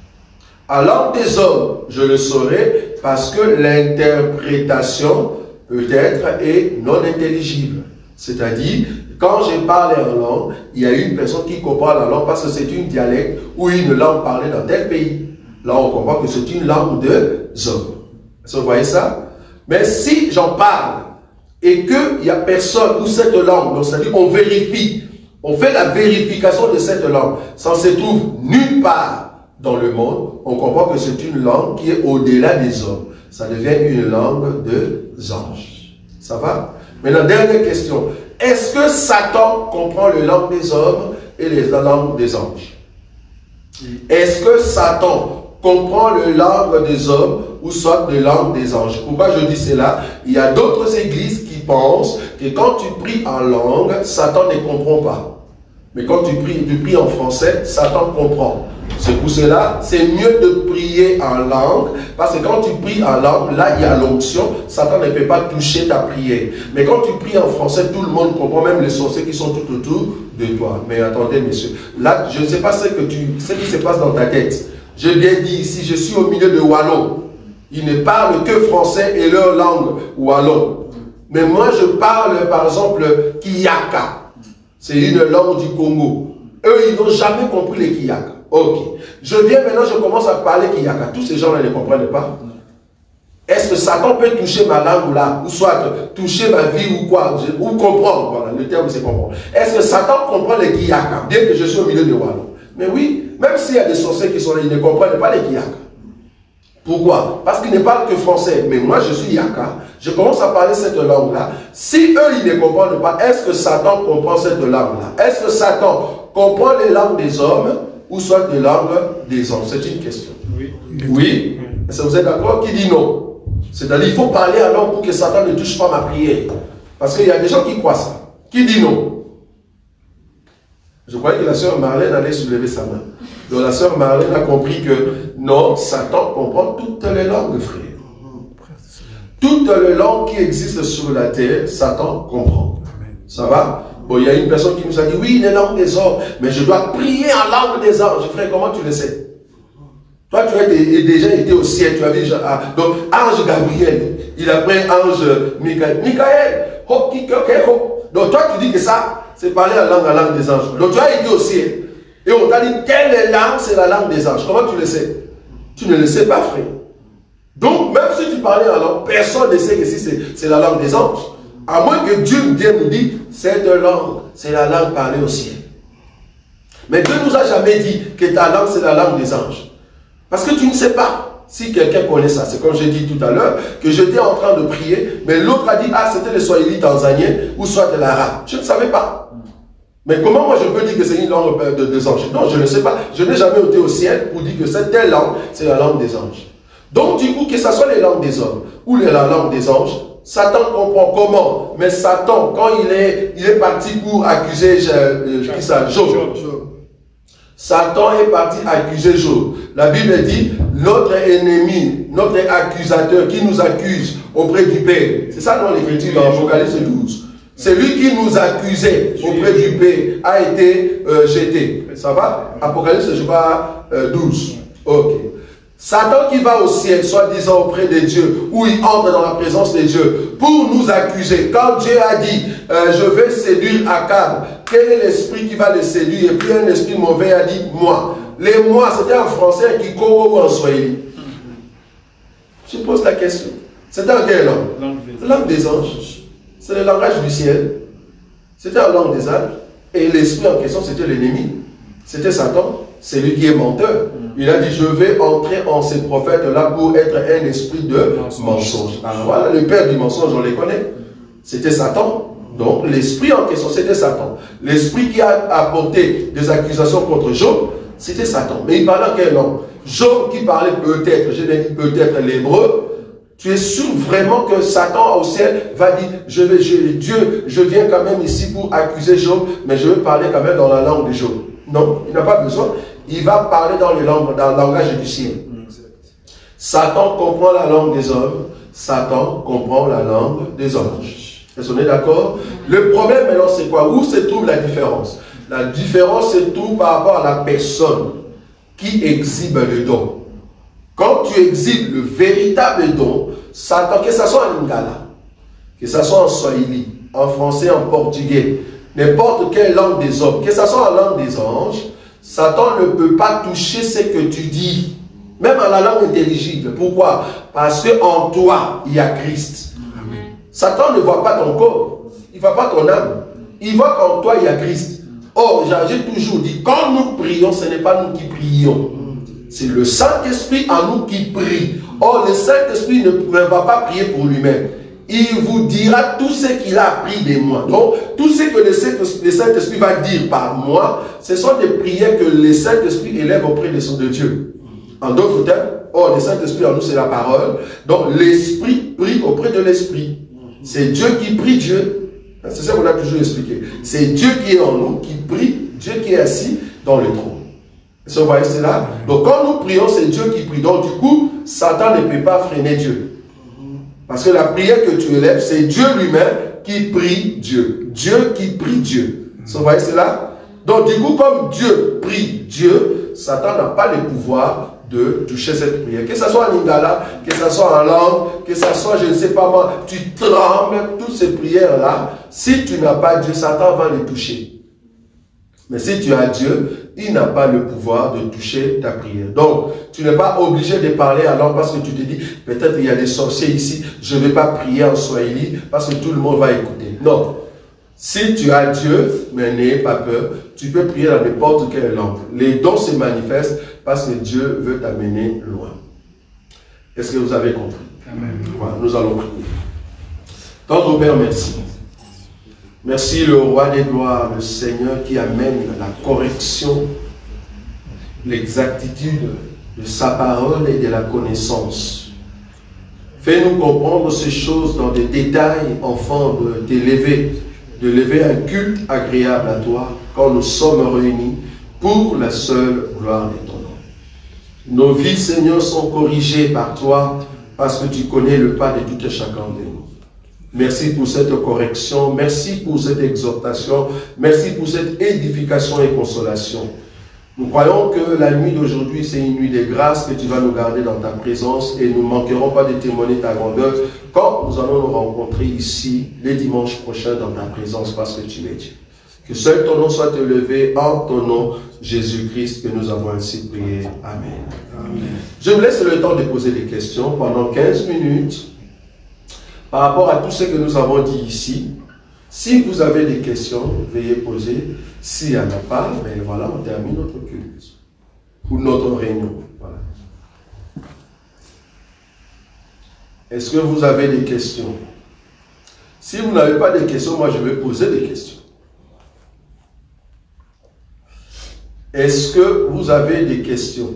En langue des hommes, je le saurai parce que l'interprétation peut-être est non intelligible. C'est-à-dire, quand je parle en langue, il y a une personne qui comprend la langue parce que c'est une dialecte ou une langue parlée dans tel pays. Là, on comprend que c'est une langue des hommes. Est-ce que vous voyez ça? Mais si j'en parle et qu'il n'y a personne où cette langue, donc c'est-à-dire qu'on vérifie, on fait la vérification de cette langue, ça ne se trouve nulle part dans le monde, on comprend que c'est une langue qui est au-delà des hommes. Ça devient une langue des anges. Ça va? Maintenant, dernière question. Est-ce que Satan comprend les langues des hommes et les langues des anges? Est-ce que Satan comprend les langues des hommes ou soit les langues des anges? Pourquoi je dis cela? Il y a d'autres églises qui pensent que quand tu pries en langue, Satan ne comprend pas. Mais quand tu pries, tu pries en français, Satan comprend. C'est pour cela, c'est mieux de prier en langue, parce que quand tu pries en langue, là il y a l'onction, Satan ne peut pas toucher ta prière. Mais quand tu pries en français, tout le monde comprend, même les sorciers qui sont tout autour de toi. Mais attendez, messieurs, là je ne sais pas ce, que tu, ce qui se passe dans ta tête. J'ai bien dit ici, je suis au milieu de Wallons. Ils ne parlent que français et leur langue Wallon. Mais moi je parle par exemple Kiyaka. C'est une langue du Congo. Eux, ils n'ont jamais compris les Kiyaka. Ok. Je viens maintenant, je commence à parler Kiyaka. Tous ces gens-là ne comprennent pas. Est-ce que Satan peut toucher ma langue là, ou soit toucher ma vie ou quoi, ou comprendre, voilà, le terme c'est comprendre. Est-ce que Satan comprend les Kiyaka, bien que je sois au milieu de Wallon? Mais oui, même s'il y a des sorciers qui sont là, ils ne comprennent pas les Kiyaka. Pourquoi? Parce qu'ils ne parlent que français. Mais moi, je suis Yaka. Je commence à parler cette langue-là. Si eux, ils ne comprennent pas, est-ce que Satan comprend cette langue-là? Est-ce que Satan comprend les langues des hommes ou soit les langues des hommes? C'est une question. Oui. Oui. Est-ce que vous êtes d'accord? Qui dit non? C'est-à-dire, il faut parler en langue pour que Satan ne touche pas ma prière. Parce qu'il y a des gens qui croient ça. Qui dit non? Je croyais que la sœur Marlène allait soulever sa main. Donc la sœur Marlène a compris que non, Satan comprend toutes les langues, frère. Toutes les langues qui existent sur la terre, Satan comprend. Ça va? Bon, il y a une personne qui nous a dit, oui, les langues des hommes, mais je dois prier en langue des anges. Frère, comment tu le sais? Toi, tu as déjà été au ciel, tu as vu, ah, donc, ange Gabriel, il a pris ange Michael. Michael, hop, hop. Donc, toi, tu dis que ça, c'est parler en langue, en langue des anges. Donc, tu as été au ciel. Et on t'a dit, quelle langue, c'est la langue des anges. Comment tu le sais? Tu ne le sais pas, frère. Donc, même si tu parlais en langue, personne ne sait que si c'est la langue des anges. À moins que Dieu vienne nous dire, cette langue, c'est la langue parlée au ciel. Mais Dieu ne nous a jamais dit que ta langue, c'est la langue des anges. Parce que tu ne sais pas si quelqu'un connaît ça. C'est comme j'ai dit tout à l'heure, que j'étais en train de prier, mais l'autre a dit, ah, c'était le Swahili tanzanien, ou soit de l'arabe. Je ne savais pas. Mais comment moi je peux dire que c'est une langue de, des anges? Non, je ne sais pas. Je n'ai jamais été au ciel pour dire que cette telle langue, c'est la langue des anges. Donc du coup, que ce soit les langues des hommes ou la langue des anges, Satan comprend comment. Mais Satan, quand il est, il est parti pour accuser euh, qui ça, Job. Satan est parti accuser Job. La Bible dit, notre ennemi, notre accusateur qui nous accuse auprès du Père. C'est ça dans l'écriture dans Apocalypse douze. C'est lui qui nous accusait auprès du Père, a été euh, jeté. Ça va? Apocalypse, je vois euh, douze. Ok. Satan qui va au ciel, soi-disant auprès de Dieu, où il entre dans la présence de Dieu, pour nous accuser. Quand Dieu a dit, euh, je vais séduire Akab, quel est l'esprit qui va le séduire? Et puis un esprit mauvais a dit, moi. Les moi, c'était en français, qui Kiko ou en swahili. Je pose la question. C'était en quelle langue? Langue des anges. C'est le langage du ciel. C'était en langue des anges. Et l'esprit en question, c'était l'ennemi. C'était Satan. C'est lui qui est menteur. Il a dit, je vais entrer en ces prophètes-là pour être un esprit de mensonge. Alors voilà, le père du mensonge, on les connaît. C'était Satan. Donc l'esprit en question, c'était Satan. L'esprit qui a apporté des accusations contre Job, c'était Satan. Mais il parlait en quelle langue? Job qui parlait peut-être, je l'ai dit peut-être l'hébreu. Tu es sûr vraiment que Satan au ciel va dire, je vais, je, Dieu, je viens quand même ici pour accuser Job, mais je vais parler quand même dans la langue de Job. Non, il n'a pas besoin. Il va parler dans, les langues, dans le langage du ciel. Satan comprend la langue des hommes. Satan comprend la langue des anges. Est-ce qu'on est d'accord? Le problème maintenant c'est quoi? Où se trouve la différence? La différence se trouve par rapport à la personne qui exhibe le don. Quand tu exhibes le véritable don, Satan, que ce soit en lingala, que ce soit en swahili, en français, en portugais, n'importe quelle langue des hommes, que ce soit en langue des anges, Satan ne peut pas toucher ce que tu dis, même en la langue intelligible. Pourquoi? Parce qu'en toi, il y a Christ. Amen. Satan ne voit pas ton corps, il ne voit pas ton âme, il voit qu'en toi, il y a Christ. Or, j'ai toujours dit, quand nous prions, ce n'est pas nous qui prions. C'est le Saint-Esprit en nous qui prie. Or, le Saint-Esprit ne, ne va pas prier pour lui-même. Il vous dira tout ce qu'il a appris de moi. Donc, tout ce que le Saint-Esprit va dire par moi, ce sont des prières que le Saint-Esprit élève auprès de, son, de Dieu. En d'autres termes, or, le Saint-Esprit en nous, c'est la parole. Donc, l'Esprit prie auprès de l'Esprit. C'est Dieu qui prie Dieu. C'est ça qu'on a toujours expliqué. C'est Dieu qui est en nous, qui prie, Dieu qui est assis dans le trône. Est-ce que vous voyez cela? Donc, quand nous prions, c'est Dieu qui prie. Donc, du coup, Satan ne peut pas freiner Dieu. Parce que la prière que tu élèves, c'est Dieu lui-même qui prie Dieu. Dieu qui prie Dieu. Vous voyez cela? Donc du coup, comme Dieu prie Dieu, Satan n'a pas le pouvoir de toucher cette prière. Que ce soit en lingala, que ce soit en langue, que ce soit, je ne sais pas moi, tu trembles, toutes ces prières-là, si tu n'as pas Dieu, Satan va les toucher. Mais si tu as Dieu, il n'a pas le pouvoir de toucher ta prière. Donc, tu n'es pas obligé de parler alors parce que tu te dis, peut-être il y a des sorciers ici, je ne vais pas prier en swahili parce que tout le monde va écouter. Non. Si tu as Dieu, mais n'ayez pas peur, tu peux prier dans n'importe quelle langue. Les dons se manifestent parce que Dieu veut t'amener loin. Est-ce que vous avez compris? Amen. Voilà, nous allons prier. Tendre Père, merci. Merci le roi des gloires, le Seigneur qui amène la correction, l'exactitude de sa parole et de la connaissance. Fais-nous comprendre ces choses dans des détails, enfants, de t'élever, de lever un culte agréable à toi quand nous sommes réunis pour la seule gloire de ton nom. Nos vies, Seigneur, sont corrigées par toi parce que tu connais le pas de tout et chacun de nous. Merci pour cette correction, merci pour cette exhortation, merci pour cette édification et consolation. Nous croyons que la nuit d'aujourd'hui, c'est une nuit de grâce que tu vas nous garder dans ta présence et nous ne manquerons pas de témoigner ta grandeur quand nous allons nous rencontrer ici les dimanches prochains dans ta présence parce que tu es Dieu. Que seul ton nom soit élevé en ton nom, Jésus-Christ, que nous avons ainsi prié. Amen. Amen. Je vous laisse le temps de poser des questions pendant quinze minutes. Par rapport à tout ce que nous avons dit ici, si vous avez des questions, veuillez poser. S'il n'y en a pas, ben voilà, on termine notre culte ou notre réunion. Voilà. Est-ce que vous avez des questions? Si vous n'avez pas de questions, moi je vais poser des questions. Est-ce que vous avez des questions?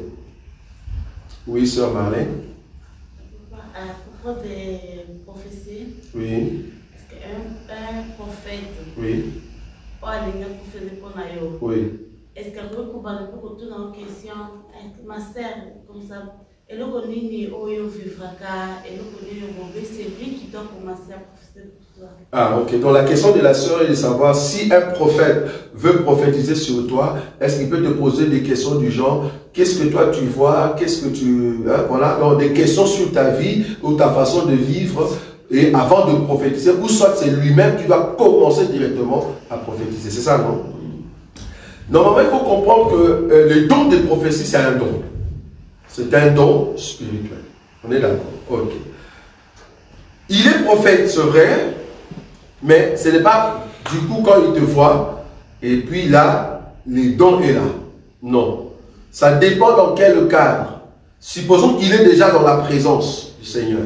Oui, sœur Marlène. À propos des prophéties, Oui. Parce qu'un un prophète, Oui. pas les gens qui faisaient pour Nayo. Oui. Est-ce qu'un peu qu'on va nous retourner en question, ma sœur, comme ça, et le connu au vivra et le connu au mauvais, c'est lui qui doit commencer à prophétiser pour toi. Ah, ok. Donc la question de la sœur est de savoir si un prophète veut prophétiser sur toi, est-ce qu'il peut te poser des questions du genre, qu'est-ce que toi tu vois, qu'est-ce que tu... Hein, voilà, donc des questions sur ta vie ou ta façon de vivre, et avant de prophétiser, ou soit c'est lui-même qui doit commencer directement à prophétiser. C'est ça, non? Normalement, il faut comprendre que euh, le don de prophétie, c'est un don. C'est un don spirituel. On est d'accord? Ok. Il est prophète, c'est vrai, mais ce n'est pas du coup quand il te voit, et puis là, les dons est là. Non. Ça dépend dans quel cadre. Supposons qu'il est déjà dans la présence du Seigneur.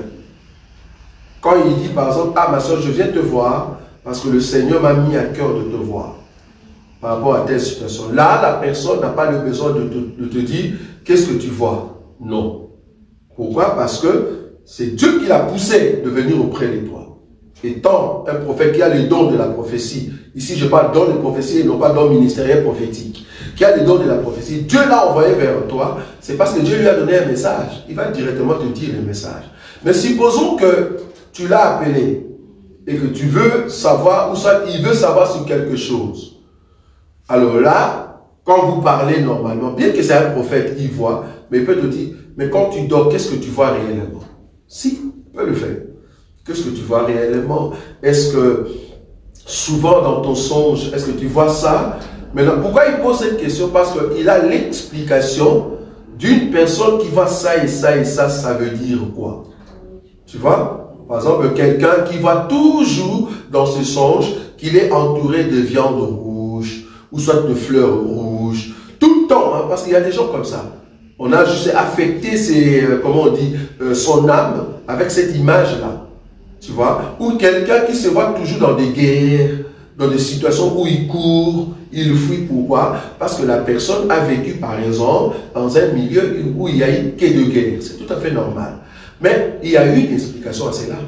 Quand il dit par exemple, ah ma soeur, je viens te voir parce que le Seigneur m'a mis à cœur de te voir par rapport à telle situation. Là, la personne n'a pas le besoin de te, de te dire, qu'est-ce que tu vois? Non. Pourquoi? Parce que c'est Dieu qui l'a poussé de venir auprès de toi. Étant un prophète qui a les dons de la prophétie, ici je parle don de prophétie et non pas don ministériel prophétique, qui a les dons de la prophétie, Dieu l'a envoyé vers toi, c'est parce que Dieu lui a donné un message. Il va directement te dire le message. Mais supposons que tu l'as appelé et que tu veux savoir, ou soit il veut savoir sur quelque chose. Alors là, quand vous parlez normalement, bien que c'est un prophète, il voit, mais il peut te dire, mais quand tu dors, qu'est-ce que tu vois réellement? Si, il peut le faire. Qu'est-ce que tu vois réellement? Est-ce que souvent dans ton songe, est-ce que tu vois ça? Maintenant, pourquoi il pose cette question? Parce qu'il a l'explication d'une personne qui voit ça et ça et ça, ça veut dire quoi? Tu vois? Par exemple, quelqu'un qui voit toujours dans ce songe qu'il est entouré de viande rouge, ou soit de fleurs rouges, tout le temps, hein, parce qu'il y a des gens comme ça. On a juste affecté ses, euh, comment on dit, euh, son âme avec cette image-là. Tu vois? Ou quelqu'un qui se voit toujours dans des guerres, dans des situations où il court, il fuit. Pourquoi? Parce que la personne a vécu, par exemple, dans un milieu où il y a eu que de guerre. C'est tout à fait normal. Mais il y a eu une explication à cela.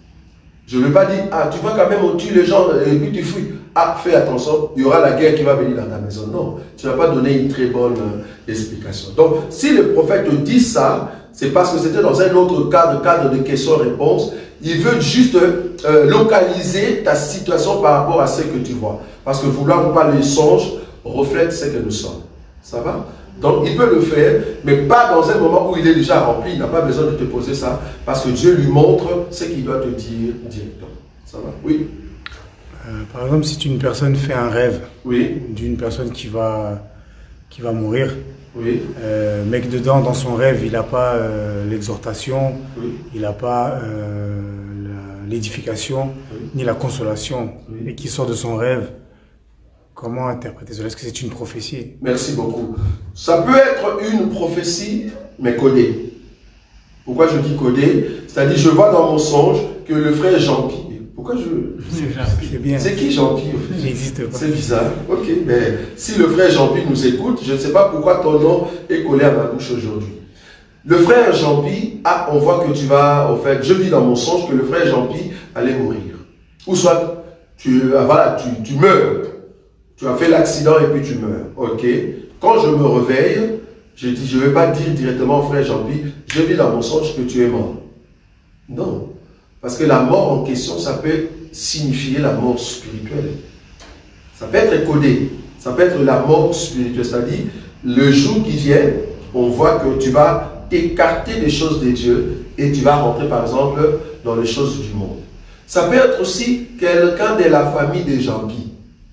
Je ne veux pas dire, ah, tu vois quand même, on tue les gens et puis tu fuis. Ah, fais attention, il y aura la guerre qui va venir dans ta maison. Non, tu n'as pas donné une très bonne euh, explication. Donc, si le prophète te dit ça, c'est parce que c'était dans un autre cadre, cadre de questions-réponses. Il veut juste euh, localiser ta situation par rapport à ce que tu vois. Parce que vouloir ou pas les songes reflète ce que nous sommes. Ça va? Donc, il peut le faire, mais pas dans un moment où il est déjà rempli. Il n'a pas besoin de te poser ça, parce que Dieu lui montre ce qu'il doit te dire directement. Ça va? Oui. Euh, par exemple, si une personne fait un rêve, oui, d'une personne qui va, qui va mourir, oui, euh, mais que dedans, dans son rêve, il n'a pas euh, l'exhortation, oui, il n'a pas euh, l'édification, oui, ni la consolation, oui, et qui sort de son rêve, comment interpréter cela? Est-ce que c'est une prophétie? Merci beaucoup. Ça peut être une prophétie, mais codée. Pourquoi je dis codée? C'est-à-dire, je vois dans mon songe que le frère Jean-Pierre. Pourquoi je... C'est bien. C'est qui Jean-Pierre? Il n'existe pas. C'est bizarre. Ok, mais si le frère Jean-Pierre nous écoute, je ne sais pas pourquoi ton nom est collé à ma bouche aujourd'hui. Le frère Jean-Pierre, ah, on voit que tu vas, en fait, je vis dans mon songe que le frère Jean-Pierre allait mourir. Ou soit, tu, ah, voilà, tu, tu meurs. Tu as fait l'accident et puis tu meurs. Ok. Quand je me réveille, je dis, je ne vais pas dire directement au frère Jean-Pierre, je vis dans mon songe que tu es mort. Non. Parce que la mort en question, ça peut signifier la mort spirituelle. Ça peut être codé. Ça peut être la mort spirituelle. C'est-à-dire, le jour qui vient, on voit que tu vas t'écarter des choses de Dieu et tu vas rentrer, par exemple, dans les choses du monde. Ça peut être aussi quelqu'un de la famille de Jean-Pierre.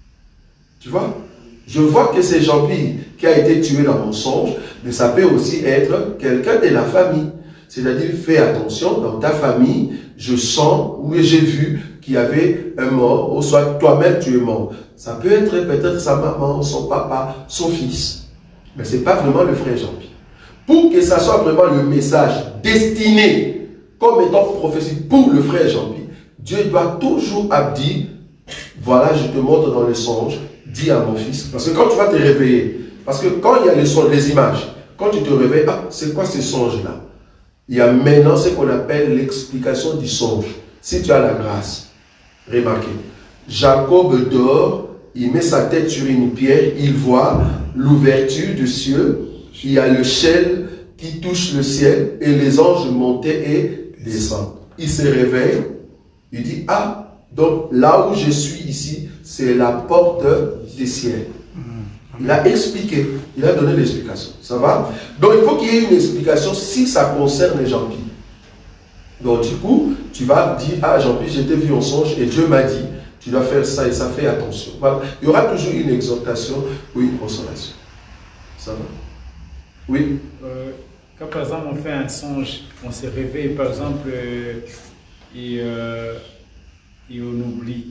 Tu vois? Je vois que c'est Jean-Pierre qui a été tué dans mon songe, mais ça peut aussi être quelqu'un de la famille. C'est-à-dire, fais attention, dans ta famille, je sens ou j'ai vu qu'il y avait un mort, ou soit toi-même tu es mort. Ça peut être peut-être sa maman, son papa, son fils. Mais ce n'est pas vraiment le frère Jean-Pierre. Pour que ça soit vraiment le message destiné comme étant prophétie pour le frère Jean-Pierre, Dieu doit toujours dire, voilà, je te montre dans le songe, dis à mon fils. Parce que quand tu vas te réveiller, parce que quand il y a les, sons, les images, quand tu te réveilles, ah, c'est quoi ce songe-là? Il y a maintenant ce qu'on appelle l'explication du songe. Si tu as la grâce, remarquez, Jacob dort, il met sa tête sur une pierre, il voit l'ouverture du ciel, il y a le ciel qui touche le ciel et les anges montaient et descendent. Il se réveille, il dit, ah, donc là où je suis ici, c'est la porte des ciels. Il a expliqué, il a donné l'explication. Ça va? Donc il faut qu'il y ait une explication si ça concerne Jean-Pierre. Donc du coup, tu vas dire, ah Jean-Pierre, j'ai été vu en songe et Dieu m'a dit, tu dois faire ça et ça, fais attention. Voilà. Il y aura toujours une exhortation ou une consolation. Ça va? Oui? euh, Quand par exemple on fait un songe, on se réveille par exemple euh, et, euh, et on oublie.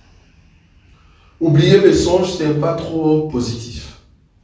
Oublier les songes, ce n'est pas trop positif.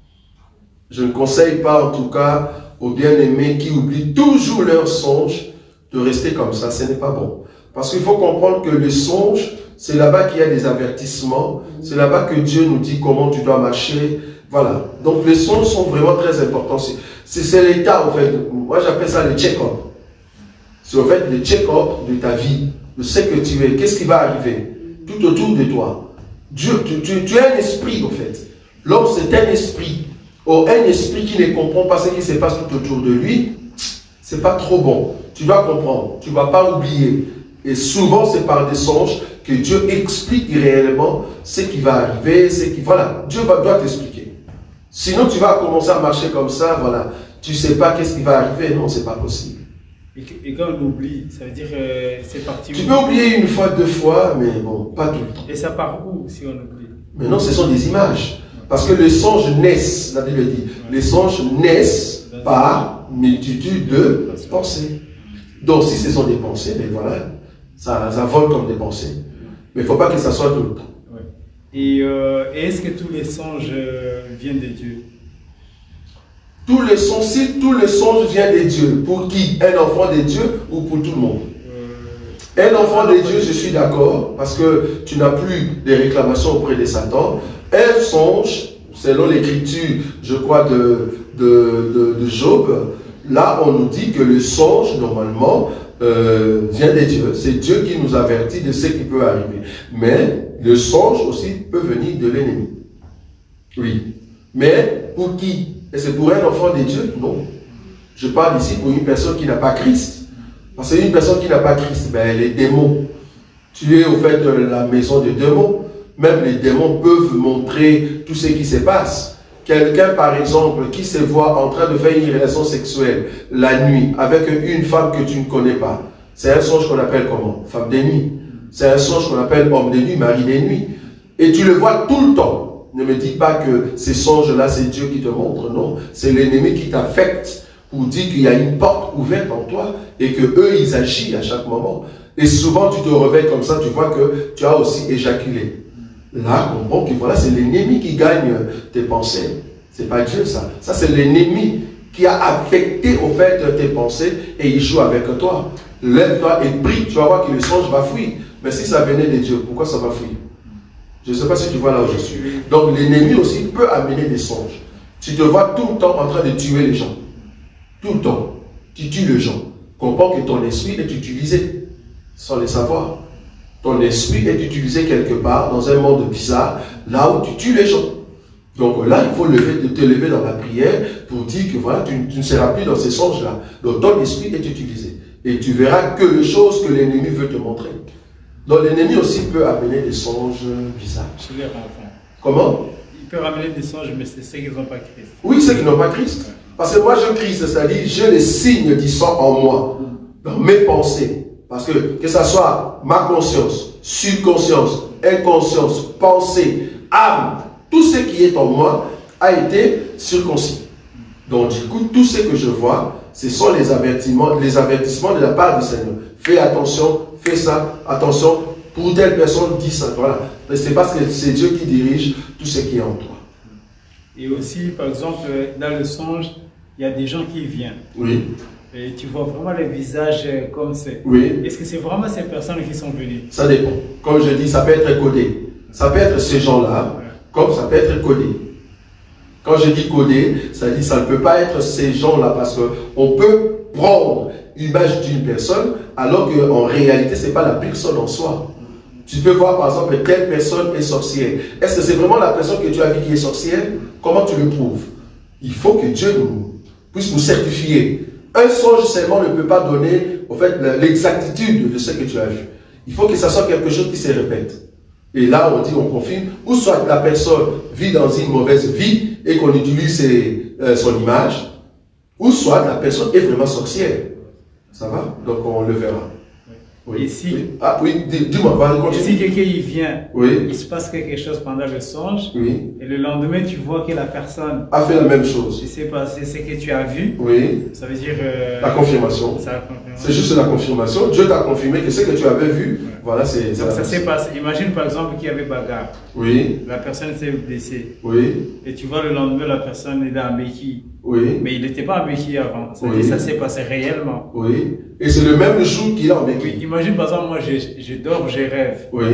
Je ne conseille pas, en tout cas, aux bien-aimés qui oublient toujours leurs songes, de rester comme ça. Ce n'est pas bon. Parce qu'il faut comprendre que les songes, c'est là-bas qu'il y a des avertissements. C'est là-bas que Dieu nous dit comment tu dois marcher. Voilà. Donc les songes sont vraiment très importants. C'est l'état, en fait. Moi, j'appelle ça le check-up. C'est en fait le check-up de ta vie. De ce que tu es. Qu'est-ce qui va arriver tout autour de toi. Dieu, tu, tu, tu es un esprit, en fait. L'homme, c'est un esprit. Or, un esprit qui ne comprend pas ce qui se passe tout autour de lui, c'est pas trop bon. Tu dois comprendre. Tu ne vas pas oublier. Et souvent, c'est par des songes que Dieu explique réellement ce qui va arriver, ce qui... Voilà. Dieu va, doit t'expliquer. Sinon, tu vas commencer à marcher comme ça, voilà. Tu ne sais pas qu'est-ce qui va arriver. Non, c'est pas possible. Et, et quand on oublie, ça veut dire euh, c'est parti où? Tu peux oublier une fois, deux fois, mais bon, pas tout le temps. Et ça part où si on oublie? Mais non, ce sont des images. Parce que les songes naissent, la Bible dit, les songes naissent par multitude de pensées. Donc si ce sont des pensées, mais voilà, ça, ça vole comme des pensées. Mais il ne faut pas que ça soit tout le temps. Ouais. Et euh, est-ce que tous les songes euh, viennent de Dieu? Tous les songes, si tous les songes viennent de Dieu, pour qui? Un enfant de Dieu ou pour tout le monde? euh, Un enfant de Dieu, je suis d'accord, parce que tu n'as plus de réclamations auprès de Satan. Un songe, selon l'écriture, je crois, de, de, de, de Job, là on nous dit que le songe, normalement, euh, vient de Dieu. C'est Dieu qui nous avertit de ce qui peut arriver. Mais le songe aussi peut venir de l'ennemi. Oui. Mais pour qui? Et c'est pour un enfant de Dieu? Non. Je parle ici pour une personne qui n'a pas Christ. Parce qu'une personne qui n'a pas Christ, ben, les démons, tu es au fait de la maison des démons. Même les démons peuvent montrer tout ce qui se passe. Quelqu'un, par exemple, qui se voit en train de faire une relation sexuelle la nuit avec une femme que tu ne connais pas, c'est un songe qu'on appelle comment? Femme de nuit. C'est un songe qu'on appelle homme de nuit, mari de nuit. Et tu le vois tout le temps. Ne me dis pas que ces songes-là, c'est Dieu qui te montre. Non, c'est l'ennemi qui t'affecte pour dire qu'il y a une porte ouverte en toi et que eux, ils agissent à chaque moment. Et souvent, tu te réveilles comme ça, tu vois que tu as aussi éjaculé. Là, comprends que voilà, c'est l'ennemi qui gagne tes pensées. C'est pas Dieu, ça. Ça, c'est l'ennemi qui a affecté au fait tes pensées et il joue avec toi. Lève-toi et prie, tu vas voir que le songe va fuir. Mais si ça venait de Dieu, pourquoi ça va fuir? Je ne sais pas si tu vois là où je suis. Donc l'ennemi aussi peut amener des songes. Tu te vois tout le temps en train de tuer les gens. Tout le temps. Tu tues les gens. Comprends que ton esprit est utilisé sans le savoir. Ton esprit est utilisé quelque part dans un monde bizarre, là où tu tues les gens. Donc là, il faut lever, te lever dans la prière pour dire que voilà, tu, tu ne seras plus dans ces songes-là. Donc ton esprit est utilisé. Et tu verras que les choses que l'ennemi veut te montrer. Donc l'ennemi aussi peut amener des songes bizarres. Chez les enfants. Comment? Il peut ramener des songes, mais c'est ceux qui n'ont pas Christ. Oui, ceux qui n'ont pas Christ. Parce que moi, je Christ, c'est-à-dire, j'ai les signes du sang en moi, dans mes pensées. Parce que, que ce soit ma conscience, subconscience, inconscience, pensée, âme, tout ce qui est en moi a été circoncis. Donc, du coup, tout ce que je vois, ce sont les avertissements, les avertissements de la part du Seigneur. Fais attention, fais ça, attention, pour telle personne, dis ça. Voilà. C'est parce que c'est Dieu qui dirige tout ce qui est en toi. Et aussi, par exemple, dans le songe, il y a des gens qui viennent. Oui. Et tu vois vraiment les visages comme c'est. Oui. Est-ce que c'est vraiment ces personnes qui sont venues? Ça dépend. Comme je dis, ça peut être codé. Ça peut être ces gens-là, ouais. Comme ça peut être codé. Quand je dis codé, ça dit ça ne peut pas être ces gens-là parce qu'on peut prendre l'image d'une personne alors qu'en réalité, ce n'est pas la personne en soi. Tu peux voir par exemple que telle personne est sorcière. Est-ce que c'est vraiment la personne que tu as vue qui est sorcière? Comment tu le prouves? Il faut que Dieu nous, puisse nous certifier. Un songe seulement ne peut pas donner en fait, l'exactitude de ce que tu as vu. Il faut que ça soit quelque chose qui se répète. Et là, on dit, on confirme, ou soit la personne vit dans une mauvaise vie et qu'on utilise ses, euh, son image, ou soit la personne est vraiment sorcière. Ça va? Donc on le verra. Oui. Et si, oui. Ah oui, dis-moi, continue. si quelqu'un il vient, oui. il se passe quelque chose pendant le songe, oui. et le lendemain tu vois que la personne a fait la même chose. Il s'est passé ce que tu as vu, oui. Ça veut dire... Euh, la confirmation. C'est juste la confirmation. Dieu t'a confirmé que ce que tu avais vu, ouais. Voilà, c'est... Donc ça s'est passé. Imagine par exemple qu'il y avait bagarre. Oui. La personne s'est blessée. Oui. Et tu vois le lendemain, la personne est en béquille. Oui. Mais il n'était pas en béquille avant. Ça, oui. ça s'est passé réellement. Oui. Et c'est le même jour qu'il est en béquille. Oui. Imagine par exemple, moi je, je dors, je rêve. Oui.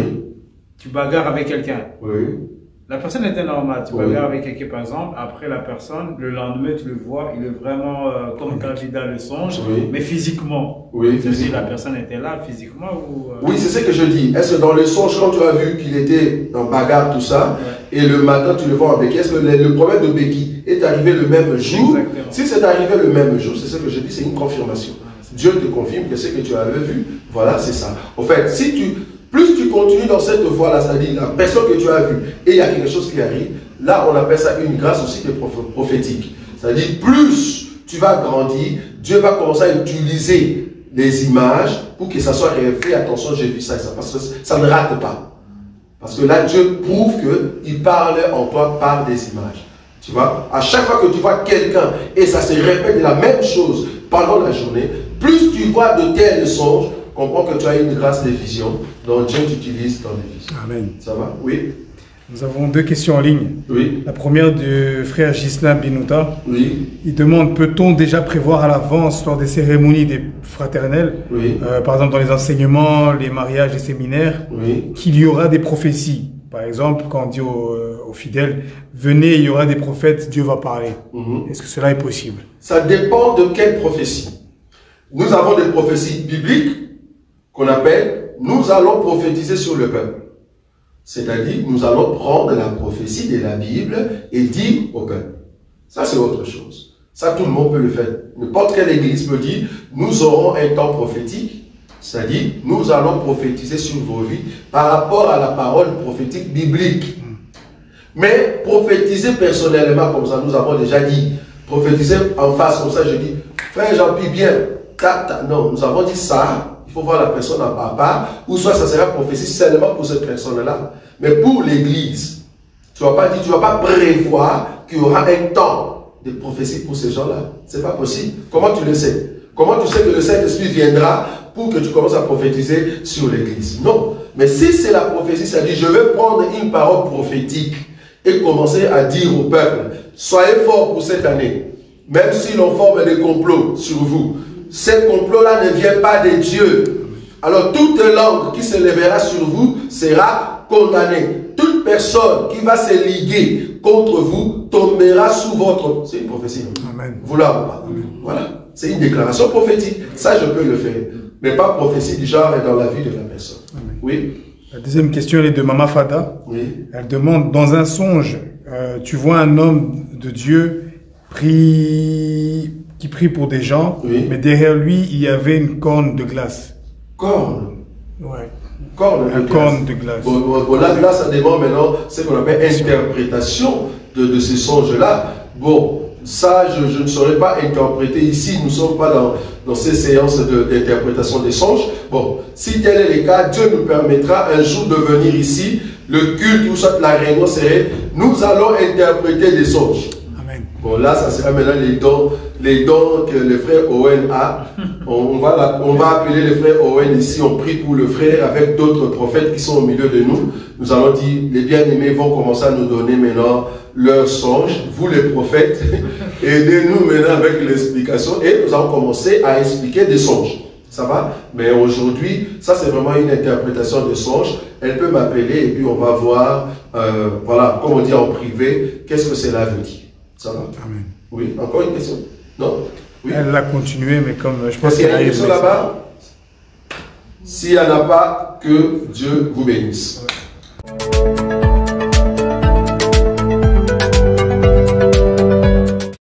Tu bagarres avec quelqu'un. Oui. La personne était normale. Tu oui. bagarres avec quelqu'un par exemple. Après la personne, le lendemain tu le vois, il est vraiment euh, comme quand il est dans le songe, oui. Mais physiquement. Oui. Tu dis la personne était là physiquement ou... Euh... Oui, c'est ce que je dis. Est-ce que dans le songe, quand tu as vu qu'il était en bagarre, tout ça, ouais. Et le matin tu le vois en béquille, est-ce que le, le problème de béquille est arrivé le même jour? Exactement. Si c'est arrivé le même jour, c'est ce que je dis, c'est une confirmation. Dieu te confirme que ce que tu avais vu, voilà, c'est ça. En fait, si tu, plus tu continues dans cette voie-là, c'est-à-dire la personne que tu as vue, et il y a quelque chose qui arrive, là, on appelle ça une grâce aussi de prophétique. C'est-à-dire, plus tu vas grandir, Dieu va commencer à utiliser les images pour que ça soit réfléchi. Attention, j'ai vu ça et ça, parce que ça ne rate pas. Parce que là, Dieu prouve qu'il parle en toi par des images. Tu vois, à chaque fois que tu vois quelqu'un et ça se répète la même chose pendant la journée, plus tu vois de tels songes, comprends que tu as une grâce de vision dont Dieu t'utilise dans les visions. Amen. Ça va? Oui. Nous avons deux questions en ligne. Oui. La première du frère Gislain Binouta. Oui. Il demande, peut-on déjà prévoir à l'avance lors des cérémonies des fraternelles, oui. euh, par exemple dans les enseignements, les mariages, les séminaires, oui. qu'il y aura des prophéties? Par exemple, quand on dit aux, aux fidèles, venez, il y aura des prophètes, Dieu va parler. Mm-hmm. Est-ce que cela est possible? Ça dépend de quelle prophétie. Nous avons des prophéties bibliques qu'on appelle, nous allons prophétiser sur le peuple. C'est-à-dire, nous allons prendre la prophétie de la Bible et dire au peuple. Ça, c'est autre chose. Ça, tout le monde peut le faire. N'importe quelle église peut dire, nous aurons un temps prophétique. C'est-à-dire, nous allons prophétiser sur vos vies par rapport à la parole prophétique biblique. Mais prophétiser personnellement comme ça, nous avons déjà dit. Prophétiser en face comme ça, je dis, frère Jean-Pierre, bien, ta, ta. Non, nous avons dit ça, il faut voir la personne à part, ou soit ça sera prophétie seulement pour cette personne-là. Mais pour l'église, tu ne vas pas dire, tu ne vas pas prévoir qu'il y aura un temps de prophétie pour ces gens-là. Ce n'est pas possible. Comment tu le sais? Comment tu sais que le Saint-Esprit viendra pour que tu commences à prophétiser sur l'église? Non. Mais si c'est la prophétie, ça dit, je vais prendre une parole prophétique et commencer à dire au peuple, soyez forts pour cette année. Même si l'on forme des complots sur vous, ces complots-là ne viennent pas de Dieu. Alors toute langue qui se lèvera sur vous sera condamnée. Toute personne qui va se liguer contre vous tombera sous votre... C'est une prophétie. Amen. Vous l'avez pas. Amen. Voilà. C'est une déclaration prophétique. Ça, je peux le faire. Mais pas prophétie du genre dans la vie de la personne. Amen. Oui. La deuxième question, elle est de Mama Fada. Oui. Elle demande, dans un songe, euh, tu vois un homme de Dieu prie, qui prie pour des gens, oui. Mais derrière lui, il y avait une corne de glace. Corne? Ouais. Corne de, corne de glace. Bon, bon, bon, là, là, ça demande maintenant ce qu'on appelle interprétation de, de ces songes-là. Bon, ça, je, je ne saurais pas interpréter ici. Nous ne sommes pas dans, dans ces séances d'interprétation de, des songes. Bon, si tel est le cas, Dieu nous permettra un jour de venir ici. Le culte ou soit la réunion serait, nous allons interpréter des songes. Amen. Bon, là, ça sera maintenant les dons, les dons que le frère Owen a. On, on, va la, on va appeler le frère Owen ici. On prie pour le frère avec d'autres prophètes qui sont au milieu de nous. Nous allons dire, les bien-aimés vont commencer à nous donner maintenant leurs songes. Vous les prophètes, aidez-nous maintenant avec l'explication. Et nous allons commencer à expliquer des songes. Ça va? Mais aujourd'hui, ça c'est vraiment une interprétation de songes. Elle peut m'appeler et puis on va voir, euh, voilà, comme on dit en privé, qu'est-ce que cela veut dire. Ça va? Amen. Oui, encore une question? Non? Oui. Oui. Elle l'a continué, mais comme je pense Est-ce qu'il y a qu'elle une question là-bas? S'il n'y en a pas, que Dieu vous bénisse.